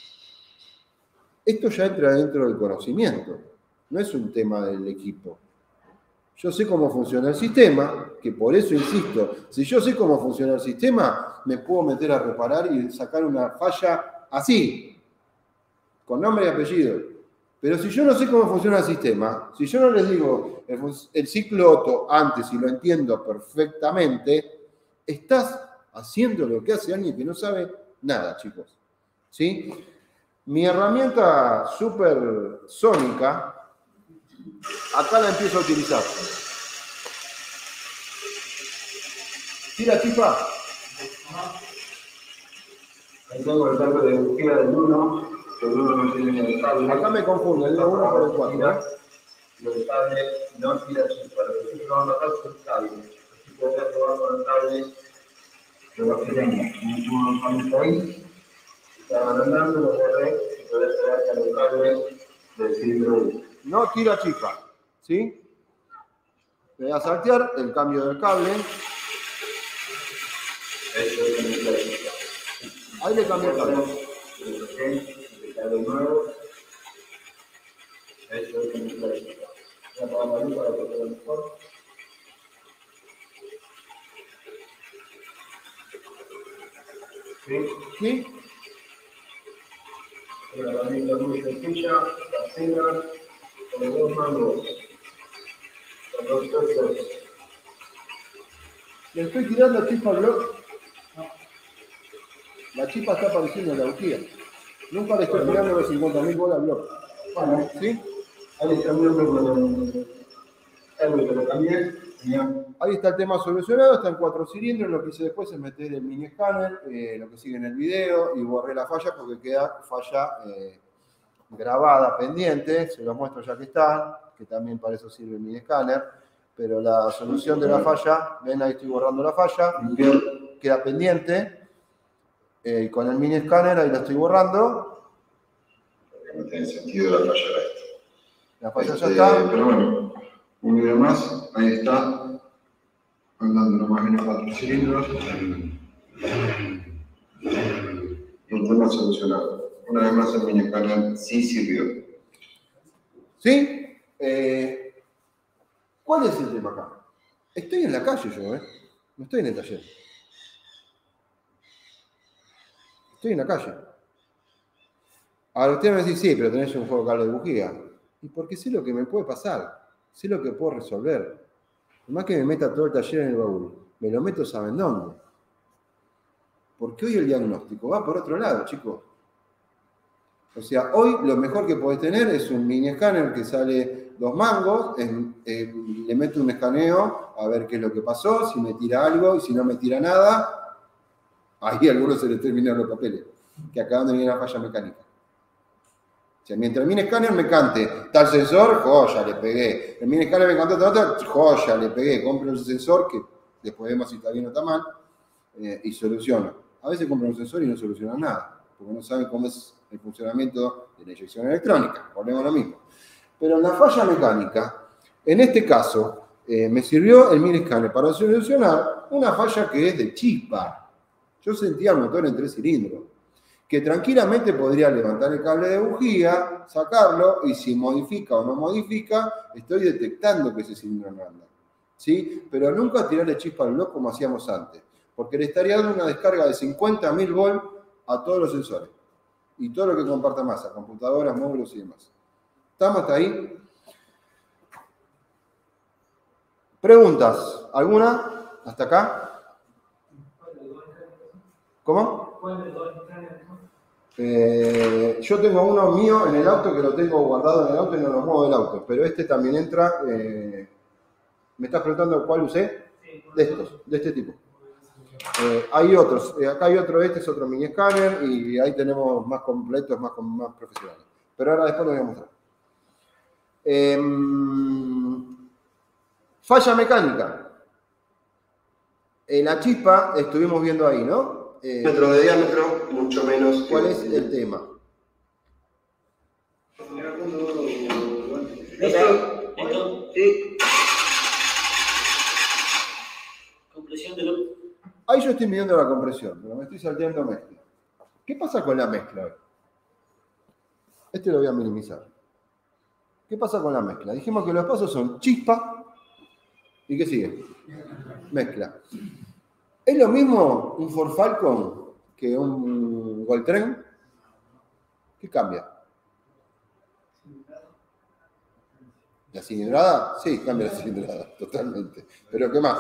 Esto ya entra dentro del conocimiento. No es un tema del equipo. Yo sé cómo funciona el sistema, que por eso insisto, si yo sé cómo funciona el sistema, me puedo meter a reparar y sacar una falla así, con nombre y apellido. Pero si yo no sé cómo funciona el sistema, si yo no les digo el, el ciclo Otto antes y lo entiendo perfectamente, estás haciendo lo que hace alguien que no sabe nada, chicos. ¿Sí? Mi herramienta supersónica, acá la empiezo a utilizar. ¿Tira chispa? Ahí tengo el tanto de búsqueda del uno, que el uno no tiene el cable. Acá me confundo, el uno por el cuatro. ¿eh? El cable no tira chispa, lo que sí lo vamos a matar es el cable. Si puedo probar con el cable, lo va a hacer un cable ahí. Está mandando, lo cerré, y puede cerrar que el cable del cilindro uno. No tira chispa, ¿sí? Le voy a saltear el cambio del cable. Eso es la chispa. Ahí le cambié el cable. El cable nuevo. Eso es la chispa. Ya apagamos la luz para que quede mejor. ¿Sí? ¿Sí? Una herramienta muy sencilla, casera, con dos mangos, con dos cosas. Le estoy tirando chispa al blog. La chispa está apareciendo en la bujía. Nunca le estoy tirando los cincuenta mil bolas al blog. Bueno, ¿sí? Ahí está el algo que lo cambié. Ahí está el tema solucionado, está en cuatro cilindros. Lo que hice después es meter el mini escáner, eh, lo que sigue en el video, y borré la falla porque queda falla eh, grabada, pendiente. Se lo muestro ya que está, que también para eso sirve el mini escáner. Pero la solución de la falla, ven ahí estoy borrando la falla, queda pendiente. Eh, con el mini escáner ahí la estoy borrando. Porque no tiene sentido la falla de esto. La falla este, ya está. Pero bueno, un video más, ahí está. Andando más o menos cuatro cilindros. Y un tema solucionado. Una vez más el mini escáner sí sirvió. ¿Sí? Eh, ¿Cuál es el tema acá? Estoy en la calle yo, ¿eh? No estoy en el taller. Estoy en la calle. Ahora usted me va a decir, sí, pero tenés un juego de cable de bujía. Y porque sé lo que me puede pasar. Sé lo que puedo resolver. Más que me meta todo el taller en el baúl, me lo meto saben dónde. Porque hoy el diagnóstico va por otro lado, chicos. O sea, hoy lo mejor que podés tener es un mini escáner que sale dos mangos, en, eh, le meto un escaneo a ver qué es lo que pasó, si me tira algo y si no me tira nada, ahí a algunos se les terminan los papeles, que acaban de venir una falla mecánica. O sea, mientras el mini escáner me cante tal sensor, joya, le pegué. El mini escáner me cantó tal otra, joya, le pegué. Compro un sensor que después vemos si está bien o está mal eh, y soluciono. A veces compran un sensor y no solucionan nada, porque no saben cómo es el funcionamiento de la inyección electrónica, volvemos a lo mismo. Pero en la falla mecánica, en este caso, eh, me sirvió el mini escáner para solucionar una falla que es de chispa. Yo sentía el motor en tres cilindros, que tranquilamente podría levantar el cable de bujía, sacarlo, y si modifica o no modifica, estoy detectando que ese cilindro no anda. ¿Sí? Pero nunca tirarle chispa al blog como hacíamos antes, porque le estaría dando una descarga de cincuenta mil volts a todos los sensores. Y todo lo que comparta masa, computadoras, módulos y demás. ¿Estamos hasta ahí? ¿Preguntas? ¿Alguna? ¿Hasta acá? ¿Cómo? Eh, yo tengo uno mío en el auto que lo tengo guardado en el auto y no lo muevo del auto, pero este también entra. Eh, ¿Me estás preguntando cuál usé? De estos, de este tipo. Eh, hay otros, eh, acá hay otro, este es otro mini escáner y ahí tenemos más completos, más, más profesionales. Pero ahora después lo voy a mostrar. Eh, falla mecánica. En la chispa estuvimos viendo ahí, ¿no? Eh, metro de diámetro, mucho menos. ¿Cuál es el tema? ¿Listo? ¿Listo? Sí. Compresión de luz. Ahí yo estoy midiendo la compresión, pero me estoy salteando mezcla. ¿Qué pasa con la mezcla? Este lo voy a minimizar. ¿Qué pasa con la mezcla? Dijimos que los pasos son chispa y ¿qué sigue? Mezcla. ¿Es lo mismo un Ford Falcon que un Gulfstream? ¿Qué cambia? ¿La cilindrada? Sí, cambia la cilindrada, totalmente. ¿Pero qué más?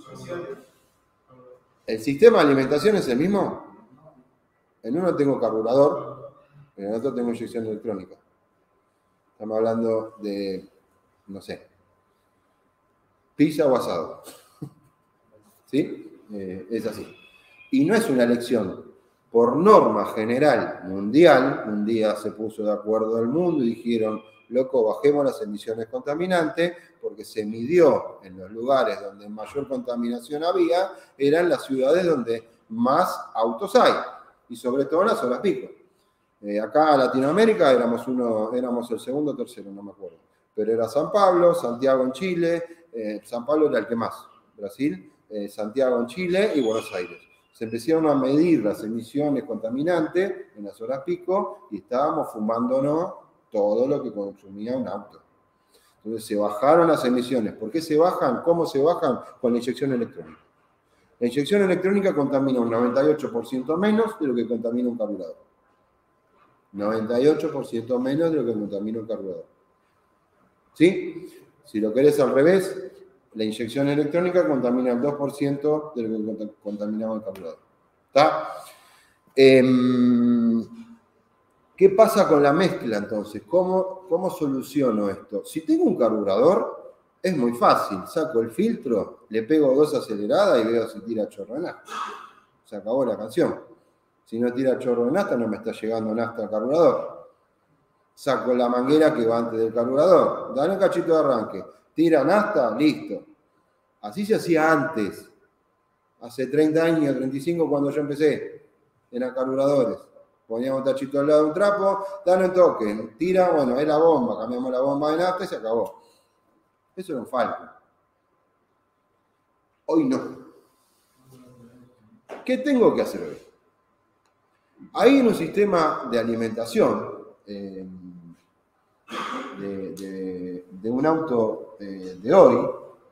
¿El sistema de alimentación es el mismo? En uno tengo carburador, en el otro tengo inyección electrónica. Estamos hablando de, no sé, pizza o asado. ¿Sí? Eh, es así. Y no es una elección. Por norma general mundial, un día se puso de acuerdo el mundo y dijeron, loco, bajemos las emisiones contaminantes, porque se midió en los lugares donde mayor contaminación había, eran las ciudades donde más autos hay, y sobre todo en las horas pico. Eh, acá en Latinoamérica éramos, uno, éramos el segundo o tercero, no me acuerdo, pero era San Pablo, Santiago en Chile, eh, San Pablo era el que más, Brasil, eh, Santiago en Chile y Buenos Aires. Se empezaron a medir las emisiones contaminantes en las horas pico y estábamos fumándonos todo lo que consumía un auto. Entonces se bajaron las emisiones. ¿Por qué se bajan? ¿Cómo se bajan? Con la inyección electrónica. La inyección electrónica contamina un noventa y ocho por ciento menos de lo que contamina un carburador. noventa y ocho por ciento menos de lo que contamina un carburador. ¿Sí? Si lo querés al revés, la inyección electrónica contamina el dos por ciento de lo que contaminaba el carburador. ¿Está? Eh, ¿Qué pasa con la mezcla entonces? ¿Cómo, ¿Cómo soluciono esto? Si tengo un carburador, es muy fácil. Saco el filtro, le pego dos aceleradas y veo si tira chorro de nafta. Se acabó la canción. Si no tira chorro de nafta, no me está llegando nafta al carburador. Saco la manguera que va antes del carburador. Dale un cachito de arranque. Tira nafta, listo. Así se hacía antes. Hace treinta años, treinta y cinco, cuando yo empecé. Eran carburadores. Poníamos un tachito al lado de un trapo, dale un toque, tira, bueno, es la bomba, cambiamos la bomba de nafta y se acabó. Eso era un Falcon. Hoy no. ¿Qué tengo que hacer hoy? Hay un sistema de alimentación, eh, de, de, de un auto de, de hoy,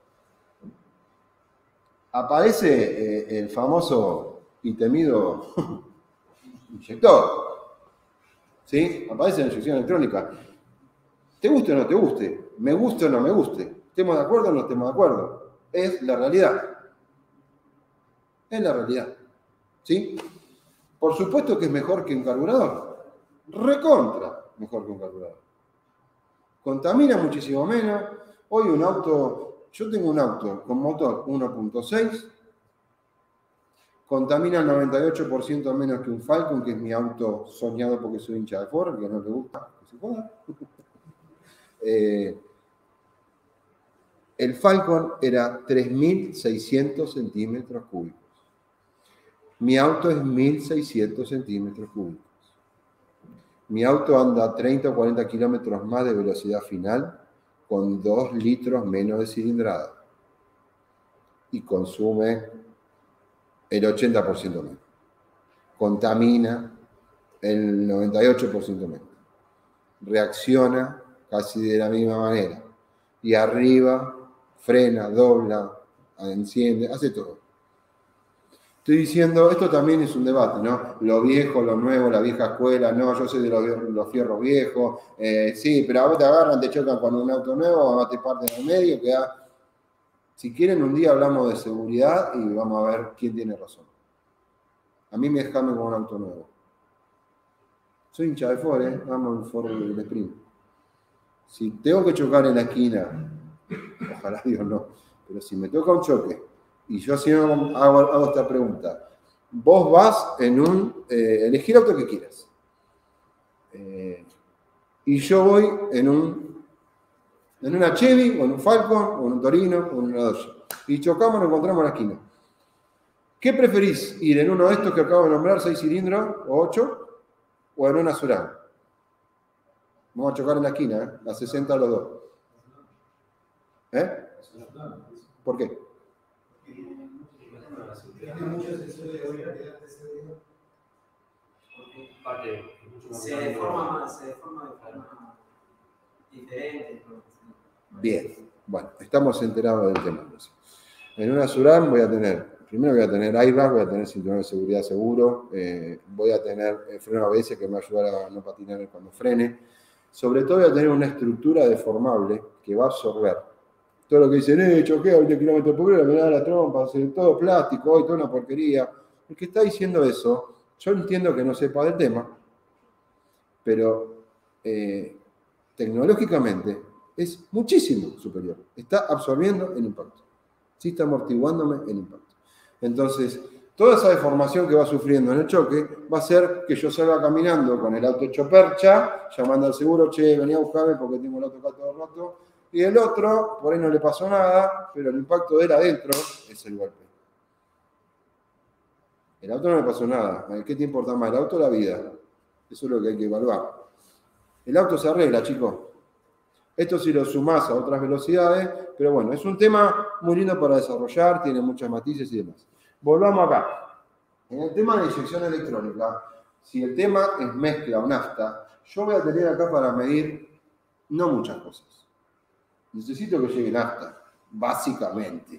aparece eh, el famoso y temido inyector. ¿Sí? Aparece la inyección electrónica. ¿Te guste o no te guste? ¿Me guste o no me guste? ¿Estemos de acuerdo o no estemos de acuerdo? Es la realidad. Es la realidad. ¿Sí? Por supuesto que es mejor que un carburador. Recontra mejor que un carburador. Contamina muchísimo menos. Hoy un auto, yo tengo un auto con motor uno punto seis, contamina el noventa y ocho por ciento menos que un Falcon, que es mi auto soñado porque soy hincha de Ford, que no le gusta que se joda. eh, el Falcon era tres mil seiscientos centímetros cúbicos. Mi auto es mil seiscientos centímetros cúbicos. Mi auto anda a treinta o cuarenta kilómetros más de velocidad final con dos litros menos de cilindrada. Y consume el ochenta por ciento menos. Contamina el noventa y ocho por ciento menos. Reacciona casi de la misma manera. Y arriba frena, dobla, enciende, hace todo. Estoy diciendo, esto también es un debate, ¿no? Lo viejo, lo nuevo, la vieja escuela, no, yo soy de los, los fierros viejos, eh, sí, pero a vos te agarran, te chocan con un auto nuevo, a te parten en el medio, queda... Si quieren, un día hablamos de seguridad y vamos a ver quién tiene razón. A mí me dejaron con un auto nuevo. Soy hincha de Ford, ¿eh? Amo el Ford del Sprint. Si tengo que chocar en la esquina, ojalá Dios no, pero si me toca un choque, y yo así hago, hago, hago esta pregunta, vos vas en un, eh, elegí el auto que quieras, eh, y yo voy en un, en una Chevy, o en un Falcon, o en un Torino, o en una Dodge, y chocamos, nos encontramos en la esquina. ¿Qué preferís? ¿Ir en uno de estos que acabo de nombrar, seis cilindros, o ocho, o en una Surán? Vamos a chocar en la esquina, ¿eh? A sesenta a los dos. ¿Eh? ¿Por qué? Se deforma más, se deforma de forma diferente. Bien, bueno, estamos enterados del tema. En una Surán voy a tener, primero voy a tener airbag, voy a tener cinturón de seguridad seguro, eh, voy a tener el freno A B S que me va a ayudar a no patinar cuando frene. Sobre todo voy a tener una estructura deformable que va a absorber todo lo que dicen, eh, choqué a veinte kilómetros por hora, me da la trompa, hace todo plástico, hoy toda una porquería. El que está diciendo eso, yo entiendo que no sepa del tema, pero eh, tecnológicamente es muchísimo superior. Está absorbiendo el impacto. Sí está amortiguándome el impacto. Entonces, toda esa deformación que va sufriendo en el choque va a hacer que yo salga caminando con el auto hecho percha, llamando al seguro, che, venía a buscarme porque tengo el auto acá todo roto. Y el otro, por ahí no le pasó nada, pero el impacto de él adentro es el golpe. El auto no le pasó nada. ¿Qué te importa más, el auto o la vida? Eso es lo que hay que evaluar. El auto se arregla, chicos. Esto si lo sumás a otras velocidades, pero bueno, es un tema muy lindo para desarrollar, tiene muchos matices y demás. Volvamos acá. En el tema de inyección electrónica, si el tema es mezcla o nafta, yo voy a tener acá para medir no muchas cosas. Necesito que llegue nafta, básicamente.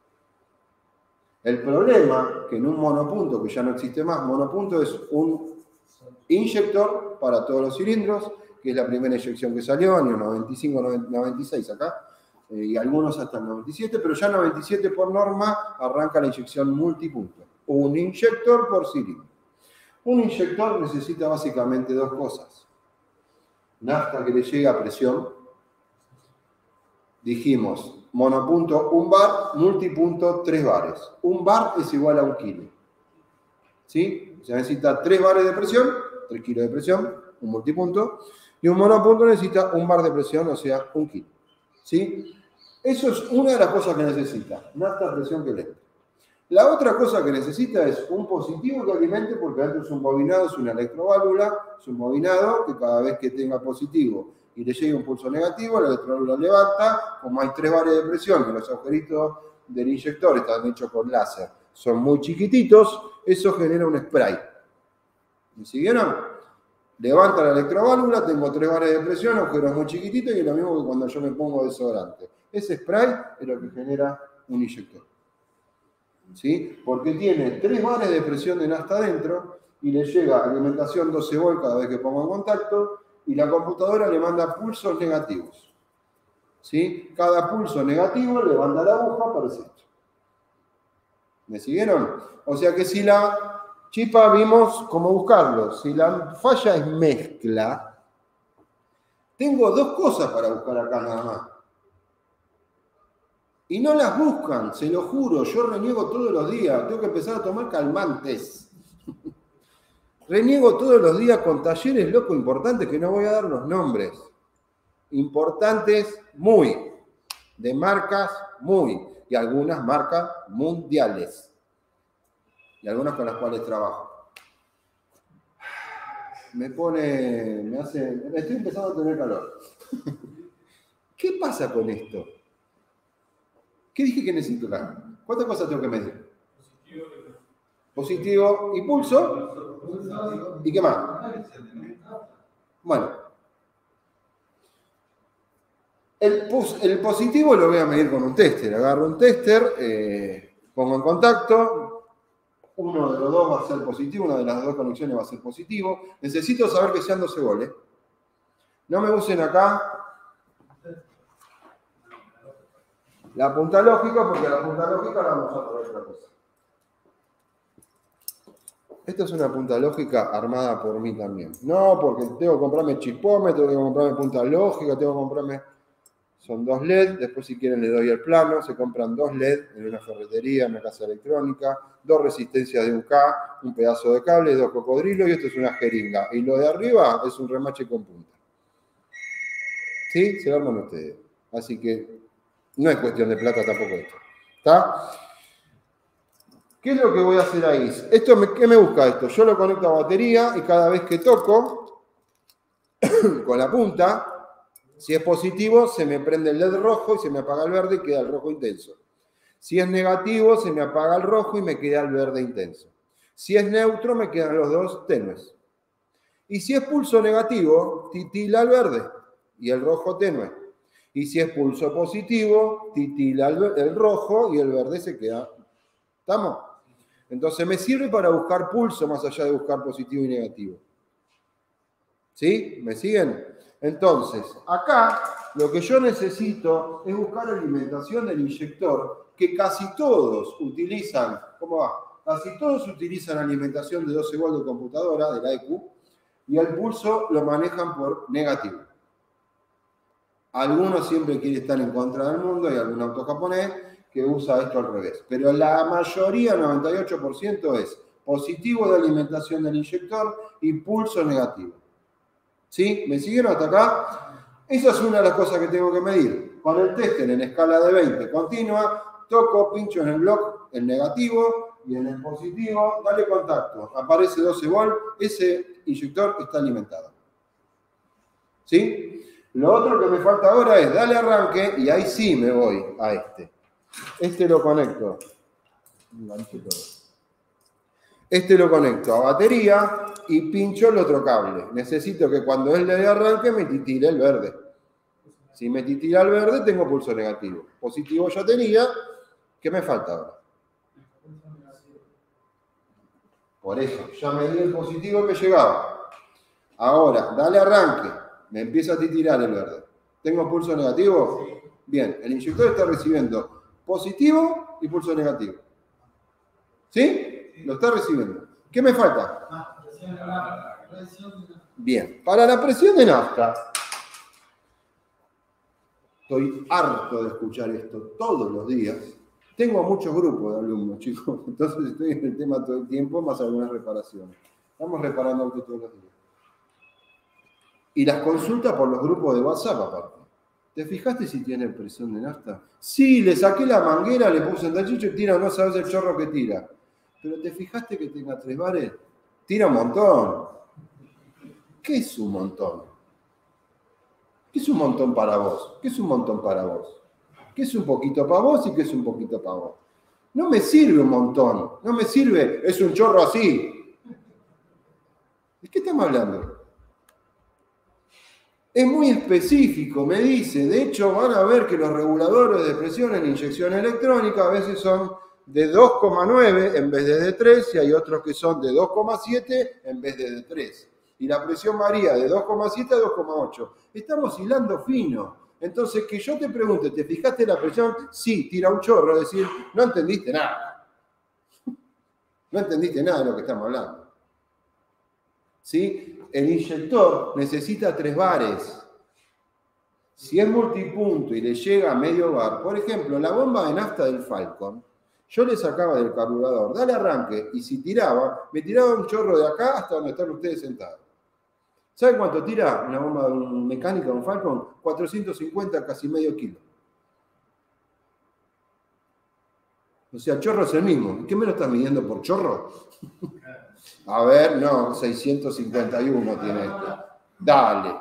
El problema, que en un monopunto, que ya no existe más, monopunto es un inyector para todos los cilindros, que es la primera inyección que salió, año noventa y cinco, noventa y seis acá, eh, y algunos hasta el noventa y siete, pero ya en noventa y siete por norma arranca la inyección multipunto. Un inyector por cilindro. Un inyector necesita básicamente dos cosas. Nafta que le llegue a presión. Dijimos, monopunto un bar, multipunto tres bares. Un bar es igual a un kilo. ¿Sí? Se necesita tres bares de presión, tres kilos de presión, un multipunto. Y un monopunto necesita un bar de presión, o sea, un kilo. ¿Sí? Eso es una de las cosas que necesita. Nafta, presión que le. La otra cosa que necesita es un positivo que alimente, porque adentro es un bobinado, es una electroválvula, es un bobinado que cada vez que tenga positivo y le llegue un pulso negativo, la electroválvula levanta, como hay tres bares de presión, que los agujeritos del inyector están hechos con láser, son muy chiquititos, eso genera un spray. ¿Me siguieron? Levanta la electroválvula, tengo tres bares de presión, agujeros muy chiquititos y es lo mismo que cuando yo me pongo desodorante. Ese spray es lo que genera un inyector. ¿Sí? Porque tiene tres bares de presión de nafta adentro y le llega alimentación doce volt cada vez que pongo en contacto y la computadora le manda pulsos negativos. ¿Sí? Cada pulso negativo levanta la aguja, aparece esto. ¿Me siguieron? O sea que si la chipa vimos cómo buscarlo. Si la falla es mezcla, tengo dos cosas para buscar acá nada más. Y no las buscan, se lo juro, yo reniego todos los días, tengo que empezar a tomar calmantes. Reniego todos los días con talleres locos importantes que no voy a dar los nombres. Importantes muy, de marcas muy, y algunas marcas mundiales. Y algunas con las cuales trabajo. Me pone, me hace, estoy empezando a tener calor. ¿Qué pasa con esto? ¿Qué dije que necesito acá? ¿Cuántas cosas tengo que medir? Positivo y pulso. ¿Y qué más? Bueno. El, el positivo lo voy a medir con un tester. Agarro un tester, eh, pongo en contacto. Uno de los dos va a ser positivo, una de las dos conexiones va a ser positivo. Necesito saber que sean doce volt. ¿eh? No me usen acá la punta lógica, porque la punta lógica la vamos a traer otra cosa. Esta es una punta lógica armada por mí también. No, porque tengo que comprarme chipómetro, tengo que comprarme punta lógica, tengo que comprarme... Son dos L E D, después si quieren les doy el plano, se compran dos L E D en una ferretería, en una casa electrónica, dos resistencias de un K, un pedazo de cable, dos cocodrilos y esto es una jeringa. Y lo de arriba es un remache con punta. ¿Sí? Se lo arman ustedes. Así que no es cuestión de plata tampoco esto. ¿Está? ¿Qué es lo que voy a hacer ahí? Esto me, ¿qué me busca esto? Yo lo conecto a batería y cada vez que toco con la punta, si es positivo, se me prende el L E D rojo y se me apaga el verde y queda el rojo intenso. Si es negativo, se me apaga el rojo y me queda el verde intenso. Si es neutro, me quedan los dos tenues. Y si es pulso negativo, titila el verde y el rojo tenue. Y si es pulso positivo, titila el, el rojo y el verde se queda. ¿Estamos? Entonces me sirve para buscar pulso más allá de buscar positivo y negativo. ¿Sí? ¿Me siguen? Entonces, acá lo que yo necesito es buscar alimentación del inyector, que casi todos utilizan, ¿cómo va? Casi todos utilizan alimentación de doce volt de computadora, de la E Q, y el pulso lo manejan por negativo. Algunos siempre quieren estar en contra del mundo, hay algún auto japonés que usa esto al revés. Pero la mayoría, noventa y ocho por ciento, es positivo de alimentación del inyector y pulso negativo. ¿Sí? ¿Me siguieron hasta acá? Esa es una de las cosas que tengo que medir. Con el tester en escala de veinte continua, toco, pincho en el block, el negativo, y en el positivo, dale contacto. Aparece doce volt, ese inyector está alimentado. ¿Sí? Lo otro que me falta ahora es darle arranque, y ahí sí me voy a este. Este lo conecto. Este lo conecto a batería y pincho el otro cable. Necesito que cuando él le dé arranque me titile el verde. Si me titila el verde, tengo pulso negativo. Positivo ya tenía. ¿Qué me falta ahora? Por eso, ya me di el positivo que llegaba. Ahora, dale arranque. Me empieza a titilar el verde. ¿Tengo pulso negativo? Bien, el inyector está recibiendo positivo y pulso negativo. ¿Sí? Lo está recibiendo. ¿Qué me falta? Bien, para la presión de nafta, estoy harto de escuchar esto todos los días. Tengo muchos grupos de alumnos, chicos, entonces estoy en el tema todo el tiempo, más algunas reparaciones. Estamos reparando autos todos los días. Y las consultas por los grupos de WhatsApp aparte. ¿Te fijaste si tiene presión de nafta? Sí, le saqué la manguera, le puse el tachicho y tira, no sabes el chorro que tira. Pero ¿te fijaste que tenga tres bares? Tira un montón. ¿Qué es un montón? ¿Qué es un montón para vos? ¿Qué es un montón para vos? ¿Qué es un poquito para vos y qué es un poquito para vos? No me sirve un montón. No me sirve, es un chorro así. ¿De qué estamos hablando? Es muy específico, me dice. De hecho, van a ver que los reguladores de presión en inyección electrónica a veces son de dos coma nueve en vez de de tres y hay otros que son de dos coma siete en vez de de tres. Y la presión varía de dos coma siete a dos coma ocho. Estamos hilando fino. Entonces, que yo te pregunte, ¿te fijaste la presión? Sí, tira un chorro, es decir, no entendiste nada. No entendiste nada de lo que estamos hablando. ¿Sí? El inyector necesita tres bares. Si es multipunto y le llega a medio bar, por ejemplo, la bomba de nafta del Falcon, yo le sacaba del carburador, dale arranque, y si tiraba, me tiraba un chorro de acá hasta donde están ustedes sentados. ¿Saben cuánto tira una bomba mecánica de un Falcon? cuatrocientos cincuenta, casi medio kilo. O sea, el chorro es el mismo. ¿Qué me lo estás midiendo por chorro? A ver, no, seiscientos cincuenta y uno tiene este. Dale.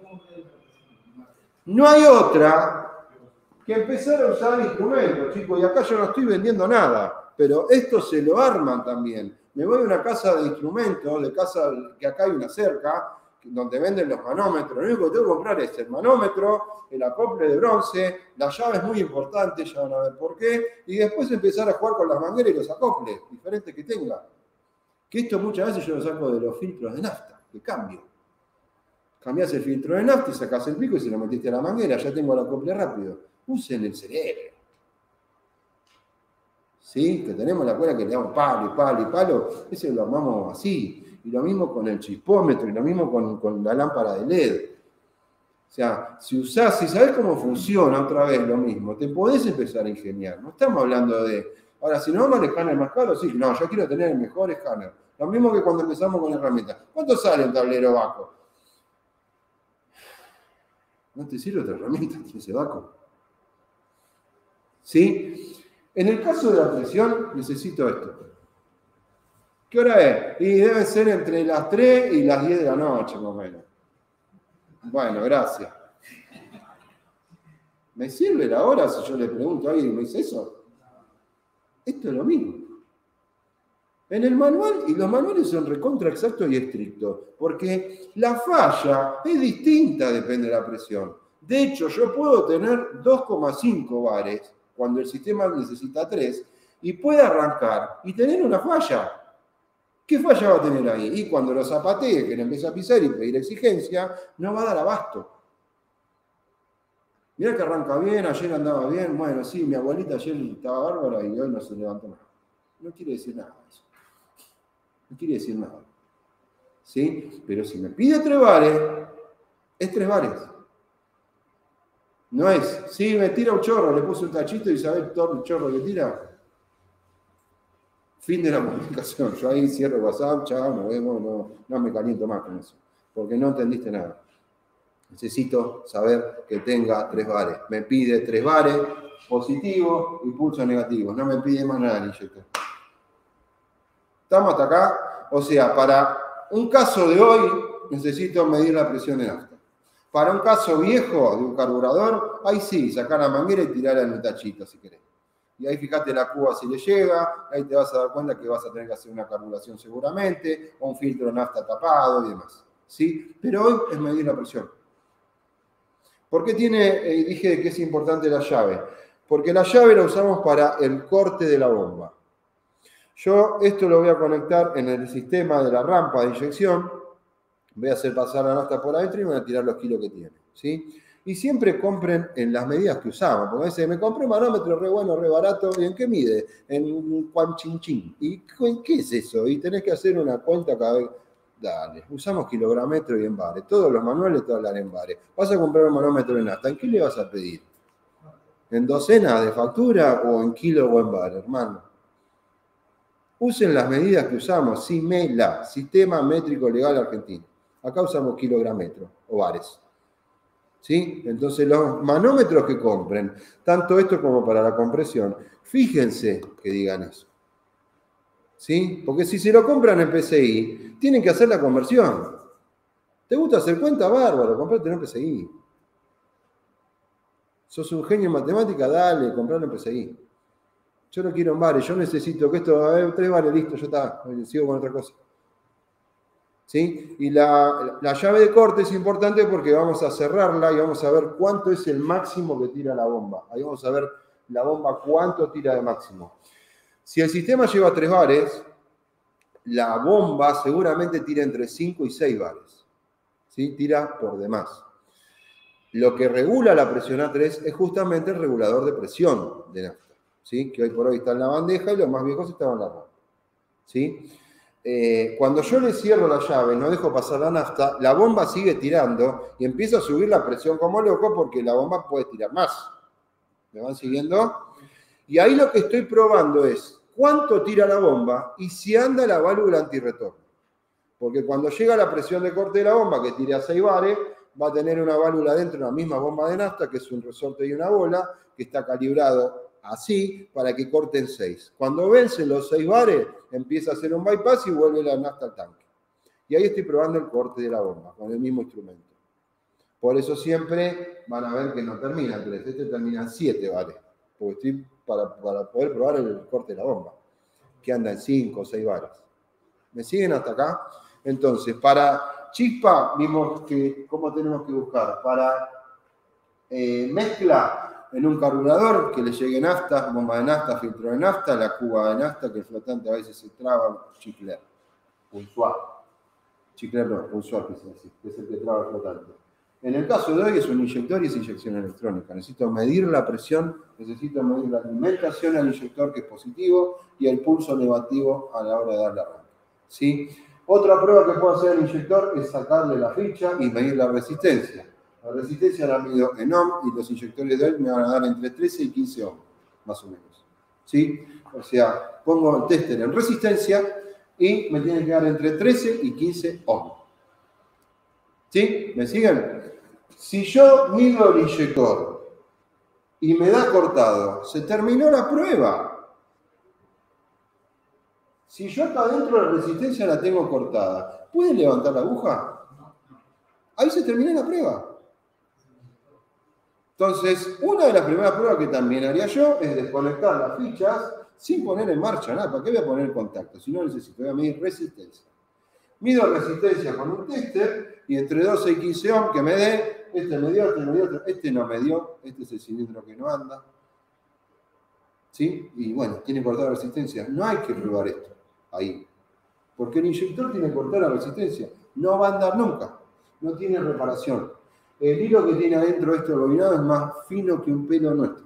No hay otra que empezar a usar instrumentos, chicos. Y acá yo no estoy vendiendo nada, pero esto se lo arman también. Me voy a una casa de instrumentos, de casa que acá hay una cerca, donde venden los manómetros. Lo único que tengo que comprar es el manómetro, el acople de bronce, la llave es muy importante, ya van a ver por qué, y después empezar a jugar con las mangueras y los acoples, diferentes que tenga. Que esto muchas veces yo lo saco de los filtros de nafta, de cambio. Cambiás el filtro de nafta y sacás el pico y se lo metiste a la manguera, ya tengo el acople rápido. Usen el cerebro. ¿Sí? Que tenemos la cuerda que le damos palo y palo y palo, ese lo armamos así. Y lo mismo con el chispómetro, y lo mismo con, con la lámpara de L E D. O sea, si usás, si sabés cómo funciona otra vez lo mismo, te podés empezar a ingeniar. No estamos hablando de, ahora, si no vamos al escáner más caro, sí, no, yo quiero tener el mejor escáner. Lo mismo que cuando empezamos con herramientas. ¿Cuánto sale un tablero Baco? ¿No te sirve otra herramienta que ese Baco? ¿Sí? En el caso de la presión, necesito esto. ¿Qué hora es? Y debe ser entre las tres y las diez de la noche, más o menos. Bueno, gracias. ¿Me sirve la hora si yo le pregunto a alguien y me dice eso? Esto es lo mismo. En el manual, y los manuales son recontra exactos y estrictos, porque la falla es distinta, depende de la presión. De hecho, yo puedo tener dos coma cinco bares cuando el sistema necesita tres y puede arrancar y tener una falla. ¿Qué falla va a tener ahí? Y cuando lo zapatee, que le empieza a pisar y pedir exigencia, no va a dar abasto. Mirá que arranca bien, ayer andaba bien, bueno, sí, mi abuelita ayer estaba bárbara y hoy no se levantó nada. No quiere decir nada eso. No quiere decir nada. ¿Sí? Pero si me pide tres bares, es tres bares. No es, sí, me tira un chorro, le puse un tachito y ¿sabés todo el chorro que tira? Fin de la comunicación. Yo ahí cierro WhatsApp, chao, nos vemos, no, no me caliento más con eso, porque no entendiste nada. Necesito saber que tenga tres bares. Me pide tres bares, positivo y pulso negativo. No me pide más nada el inyector. ¿Estamos hasta acá? O sea, para un caso de hoy necesito medir la presión de nafta. Para un caso viejo de un carburador, ahí sí, sacar la manguera y tirarla en el tachito si querés. Y ahí fíjate la cuba si le llega, ahí te vas a dar cuenta que vas a tener que hacer una carburación seguramente, o un filtro de nafta tapado y demás. ¿Sí? Pero hoy es medir la presión. ¿Por qué tiene, eh, dije que es importante la llave? Porque la llave la usamos para el corte de la bomba. Yo esto lo voy a conectar en el sistema de la rampa de inyección, voy a hacer pasar la nafta por adentro y voy a tirar los kilos que tiene. ¿Sí? Y siempre compren en las medidas que usamos, porque a veces me compré un manómetro re bueno, re barato, ¿y en qué mide? En un cuanchinchín. ¿Y qué es eso? Y tenés que hacer una cuenta cada vez. Dale, usamos kilogrammetro y en bares. Todos los manuales te hablan en bares. Vas a comprar un manómetro de nafta, ¿en qué le vas a pedir? ¿En docenas de factura o en kilo o en bar, hermano? Usen las medidas que usamos, SIMELA, Sistema Métrico Legal Argentino. Acá usamos kilogrammetro o bares. ¿Sí? Entonces los manómetros que compren, tanto esto como para la compresión, fíjense que digan eso. ¿Sí? Porque si se lo compran en P C I, tienen que hacer la conversión. ¿Te gusta hacer cuenta? Bárbaro, comprate en P C I. ¿Sos un genio en matemática? Dale, compralo en P C I. Yo no quiero en bares, yo necesito que esto, a ver, tres bares, listo, ya está, sigo con otra cosa. ¿Sí? Y la, la llave de corte es importante porque vamos a cerrarla y vamos a ver cuánto es el máximo que tira la bomba. Ahí vamos a ver la bomba cuánto tira de máximo. Si el sistema lleva tres bares, la bomba seguramente tira entre cinco y seis bares. ¿Sí? Tira por demás. Lo que regula la presión A tres es justamente el regulador de presión de nafta, ¿sí? Que hoy por hoy está en la bandeja y los más viejos estaban en la rampa. ¿Sí? Eh, cuando yo le cierro la llave, no dejo pasar la nafta, la bomba sigue tirando y empieza a subir la presión como loco porque la bomba puede tirar más. ¿Me van siguiendo? Y ahí lo que estoy probando es cuánto tira la bomba y si anda la válvula antirretorno. Porque cuando llega la presión de corte de la bomba, que tira a seis bares, va a tener una válvula dentro de la misma bomba de nafta, que es un resorte y una bola, que está calibrado así para que corten seis. Cuando vencen los seis bares, empieza a hacer un bypass y vuelve la nafta al tanque. Y ahí estoy probando el corte de la bomba con el mismo instrumento. Por eso siempre van a ver que no termina en tres, este termina en siete bares, porque estoy para, para poder probar el corte de la bomba, que anda en cinco o seis bares. ¿Me siguen hasta acá? Entonces, para chispa, vimos que cómo tenemos que buscar. Para eh, mezcla, en un carburador que le llegue nafta, bomba de nafta, filtro de nafta, la cuba de nafta, que el flotante a veces se traba, chicler, pulsuar. Chicler no, pulsuar, que es así, que es el que traba el flotante. En el caso de hoy es un inyector y es inyección electrónica. Necesito medir la presión, necesito medir la alimentación al inyector, que es positivo, y el pulso negativo a la hora de dar la arranque. ¿Sí? Otra prueba que puedo hacer el inyector es sacarle la ficha y medir la resistencia. La resistencia la mido en ohm y los inyectores de hoy me van a dar entre trece y quince ohm, más o menos. ¿Sí? O sea, pongo el tester en resistencia y me tiene que dar entre trece y quince ohm. ¿Sí? ¿Me siguen? Si yo mido el inyector y me da cortado, se terminó la prueba. Si yo acá dentro de la resistencia la tengo cortada, ¿puede levantar la aguja? Ahí se terminó la prueba. Entonces, una de las primeras pruebas que también haría yo es desconectar las fichas sin poner en marcha nada. ¿Para qué voy a poner contacto? Si no necesito, voy a medir resistencia. Mido resistencia con un tester y entre doce y quince ohm que me dé, este me dio, este me dio, este no me dio, este es el cilindro que no anda. ¿Sí? Y bueno, tiene cortada resistencia. No hay que probar esto ahí. Porque el inyector tiene cortada resistencia. No va a andar nunca. No tiene reparación. El hilo que tiene adentro de este bobinado es más fino que un pelo nuestro.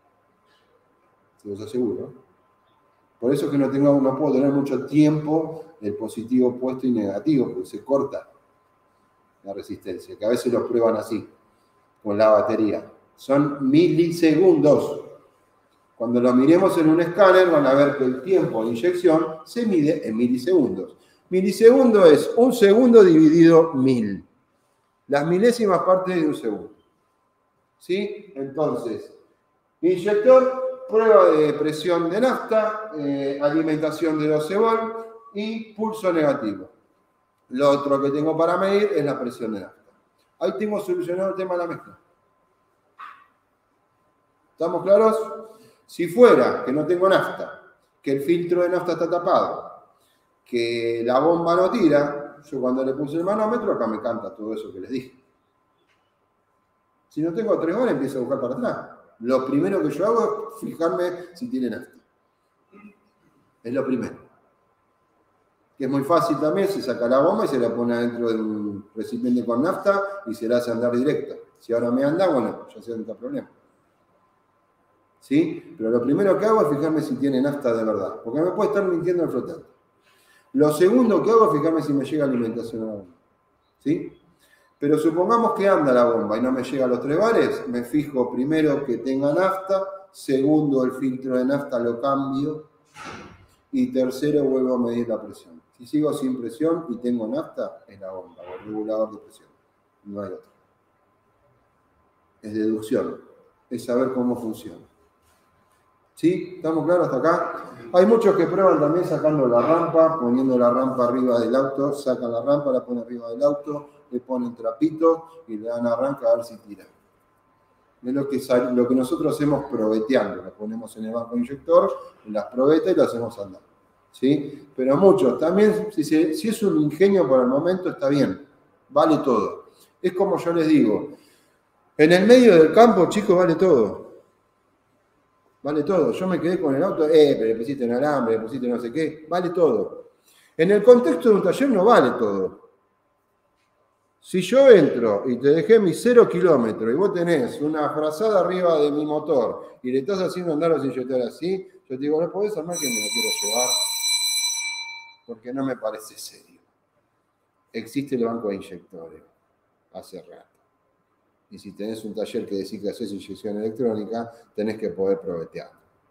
Se los aseguro. Por eso es que no, tengo, no puedo tener mucho tiempo el positivo puesto y negativo, porque se corta la resistencia, que a veces los prueban así, con la batería. Son milisegundos. Cuando lo miremos en un escáner van a ver que el tiempo de inyección se mide en milisegundos. Milisegundo es un segundo dividido mil. Las milésimas partes de un segundo. ¿Sí? Entonces, inyector, prueba de presión de nafta, eh, alimentación de doce volts y pulso negativo. Lo otro que tengo para medir es la presión de nafta. Ahí tengo solucionado el tema de la mezcla. ¿Estamos claros? Si fuera que no tengo nafta, que el filtro de nafta está tapado, que la bomba no tira, yo cuando le puse el manómetro, acá me canta todo eso que les dije. Si no tengo tres horas, empiezo a buscar para atrás. Lo primero que yo hago es fijarme si tiene nafta. Es lo primero. Que es muy fácil también, se saca la bomba y se la pone adentro de un recipiente con nafta y se la hace andar directa. Si ahora me anda, bueno, ya sé dónde está el problema. ¿Sí? Pero lo primero que hago es fijarme si tiene nafta de verdad, porque me puede estar mintiendo el flotante. Lo segundo que hago es fijarme si me llega alimentación a la bomba. ¿Sí? Pero supongamos que anda la bomba y no me llega a los tres bares, me fijo primero que tenga nafta, segundo el filtro de nafta lo cambio y tercero vuelvo a medir la presión. Si sigo sin presión y tengo nafta, es la bomba o el regulador de presión. No hay otro. Es deducción, es saber cómo funciona. ¿Sí? ¿Estamos claros hasta acá? Hay muchos que prueban también sacando la rampa, poniendo la rampa arriba del auto, sacan la rampa, la ponen arriba del auto, le ponen trapito y le dan arranque a ver si tira. Es lo que, lo que nosotros hacemos probeteando, lo ponemos en el banco inyector, en las probetas y lo hacemos andar. ¿sí? Pero muchos. También, si, se, si es un ingenio por el momento, está bien. Vale todo. Es como yo les digo, en el medio del campo, chicos, vale todo. Vale todo. Yo me quedé con el auto, eh, pero le pusiste un alambre, le pusiste no sé qué. Vale todo. En el contexto de un taller no vale todo. Si yo entro y te dejé mis cero kilómetros y vos tenés una frazada arriba de mi motor y le estás haciendo andar los inyectores así, yo te digo, no podés armar que me lo quiero llevar porque no me parece serio. Existe el banco de inyectores hace rato. Y si tenés un taller que decís que haces inyección electrónica, tenés que poder probetear.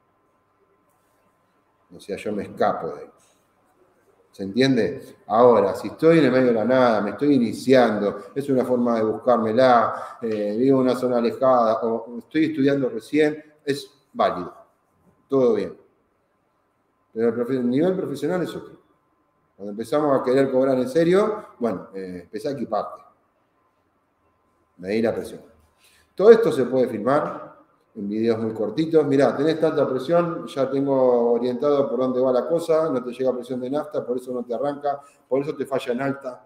O sea, yo me escapo de ahí. ¿Se entiende? Ahora, si estoy en el medio de la nada, me estoy iniciando, es una forma de buscármela, eh, vivo en una zona alejada, o estoy estudiando recién, es válido. Todo bien. Pero el, profe- el nivel profesional es otro. Cuando empezamos a querer cobrar en serio, bueno, eh, empecé a equiparte. Medir la presión. Todo esto se puede filmar en videos muy cortitos. Mirá, tenés tanta presión, ya tengo orientado por dónde va la cosa, no te llega presión de nafta, por eso no te arranca, por eso te falla en alta.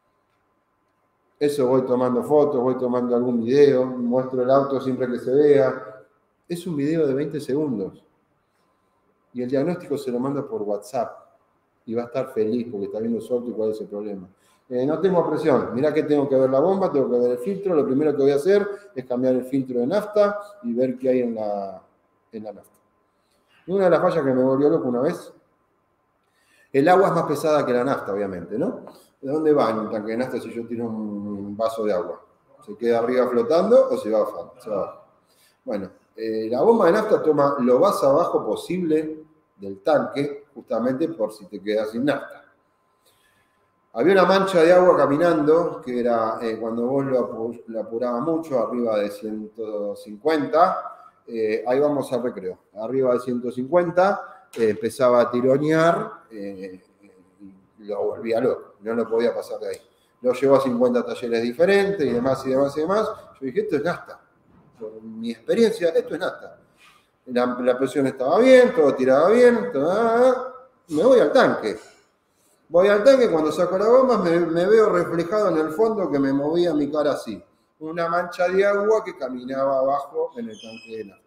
Eso voy tomando fotos, voy tomando algún video, muestro el auto siempre que se vea. Es un video de veinte segundos. Y el diagnóstico se lo manda por WhatsApp. Y va a estar feliz porque está viendo su auto y cuál es el problema. Eh, no tengo presión, mirá que tengo que ver la bomba, tengo que ver el filtro, lo primero que voy a hacer es cambiar el filtro de nafta y ver qué hay en la, en la nafta. Una de las fallas que me volvió loco una vez, el agua es más pesada que la nafta, obviamente, ¿no? ¿De dónde va en un tanque de nafta si yo tiro un vaso de agua? ¿Se queda arriba flotando o se va abajo? Se va abajo. Bueno, eh, la bomba de nafta toma lo más abajo posible del tanque, justamente por si te quedas sin nafta. Había una mancha de agua caminando, que era eh, cuando vos lo, apu lo apurabas mucho, arriba de ciento cincuenta, eh, ahí vamos al recreo, arriba de ciento cincuenta, eh, empezaba a tironear, eh, y lo volvía loco, no lo podía pasar de ahí. Lo llevó a cincuenta talleres diferentes y demás y demás y demás. Yo dije, esto es nafta. Por mi experiencia, esto es nafta. La, la presión estaba bien, todo tiraba bien, todo, me voy al tanque. Voy al tanque, cuando saco la bomba me, me veo reflejado en el fondo que me movía mi cara así. Una mancha de agua que caminaba abajo en el tanque de nafta.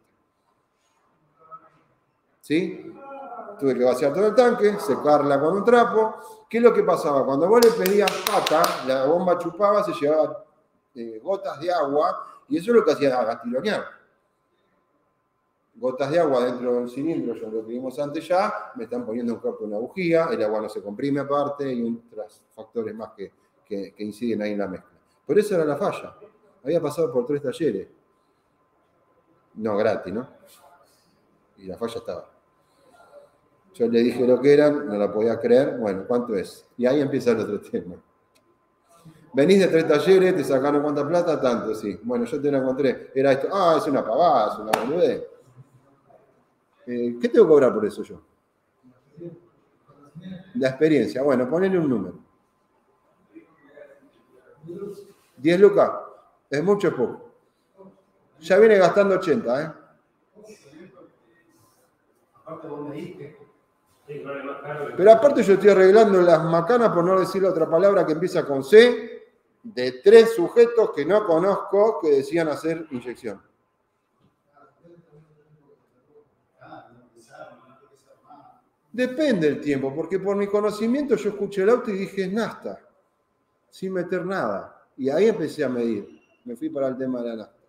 ¿Sí? Tuve que vaciar todo el tanque, secarla con un trapo. ¿Qué es lo que pasaba? Cuando vos le pedías pata, la bomba chupaba, se llevaba eh, gotas de agua y eso es lo que hacía gastilonear. Gotas de agua dentro del cilindro, ya lo que vimos antes ya, me están poniendo un cuerpo una bujía, el agua no se comprime aparte y otros factores más que, que, que inciden ahí en la mezcla. Por eso era la falla. Había pasado por tres talleres. No, gratis, ¿no? Y la falla estaba. Yo le dije lo que eran, no la podía creer. Bueno, ¿cuánto es? Y ahí empieza el otro tema. Venís de tres talleres, te sacaron cuánta plata, tanto, sí. Bueno, yo te la encontré. Era esto. Ah, es una pavada, es una boludez. Eh, ¿Qué tengo que cobrar por eso yo? La experiencia. Bueno, ponele un número. diez lucas. ¿Es mucho o es poco? Ya viene gastando ochenta, ¿eh? Pero aparte yo estoy arreglando las macanas, por no decir otra palabra que empieza con C, de tres sujetos que no conozco que decían hacer inyección. Depende del tiempo, porque por mi conocimiento yo escuché el auto y dije, es nafta, sin meter nada. Y ahí empecé a medir. Me fui para el tema de la nafta.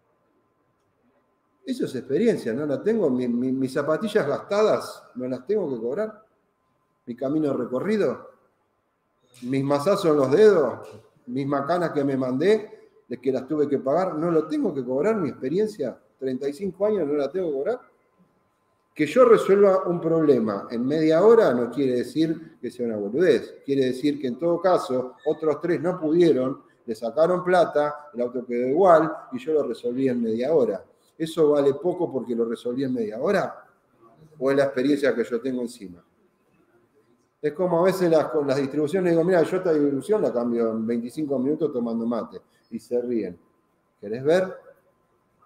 Eso es experiencia, ¿no la tengo? Mi, mi, mis zapatillas gastadas, ¿no las tengo que cobrar? Mi camino recorrido, mis mazazos en los dedos, mis macanas que me mandé, de que las tuve que pagar, ¿no lo tengo que cobrar? Mi experiencia, treinta y cinco años, ¿no la tengo que cobrar? Que yo resuelva un problema en media hora no quiere decir que sea una boludez. Quiere decir que en todo caso, otros tres no pudieron, le sacaron plata, el auto quedó igual y yo lo resolví en media hora. ¿Eso vale poco porque lo resolví en media hora? ¿O es la experiencia que yo tengo encima? Es como a veces las, con las distribuciones, digo, mira, yo esta distribución la cambio en veinticinco minutos tomando mate. Y se ríen. ¿Querés ver?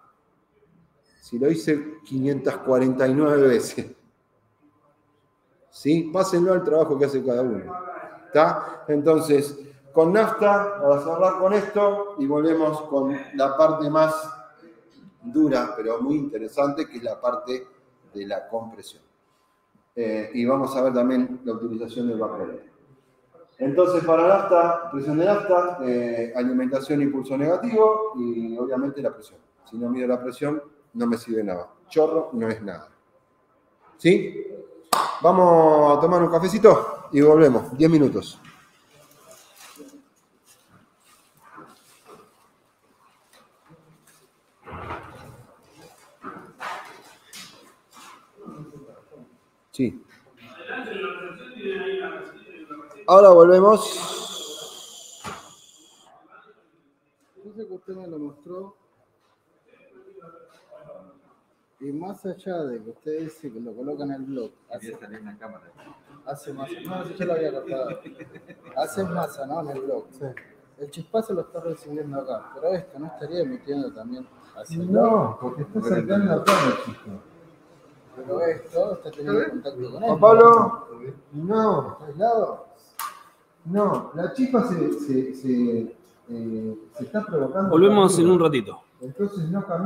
Si lo hice quinientas cuarenta y nueve veces. ¿sí? Pásenlo al trabajo que hace cada uno. ¿Está? Entonces, con nafta, para cerrar con esto, y volvemos con la parte más dura, pero muy interesante, que es la parte de la compresión. Eh, y vamos a ver también la utilización del vapor. Entonces, para nafta, presión de nafta, eh, alimentación y pulso negativo, y obviamente la presión. Si no mido la presión, no me sirve nada. Chorro no es nada. ¿Sí? Vamos a tomar un cafecito y volvemos. diez minutos. Sí. Ahora volvemos. Entonces que usted me lo mostró. Y más allá de que usted dice que lo coloca en el blog, hace, una cámara. hace masa. No, si yo lo había cortado. Hace masa, ¿no? En el blog. Sí. El chispazo lo está recibiendo acá, pero esto no estaría emitiendo también hacia el blog. No, porque está cercano a la cámara, chico. Pero esto está teniendo contacto con él. Juan Pablo, no, ¿Está aislado? no, la chispa se, se, se, eh, se está provocando. Volvemos en un ratito. Entonces no camina.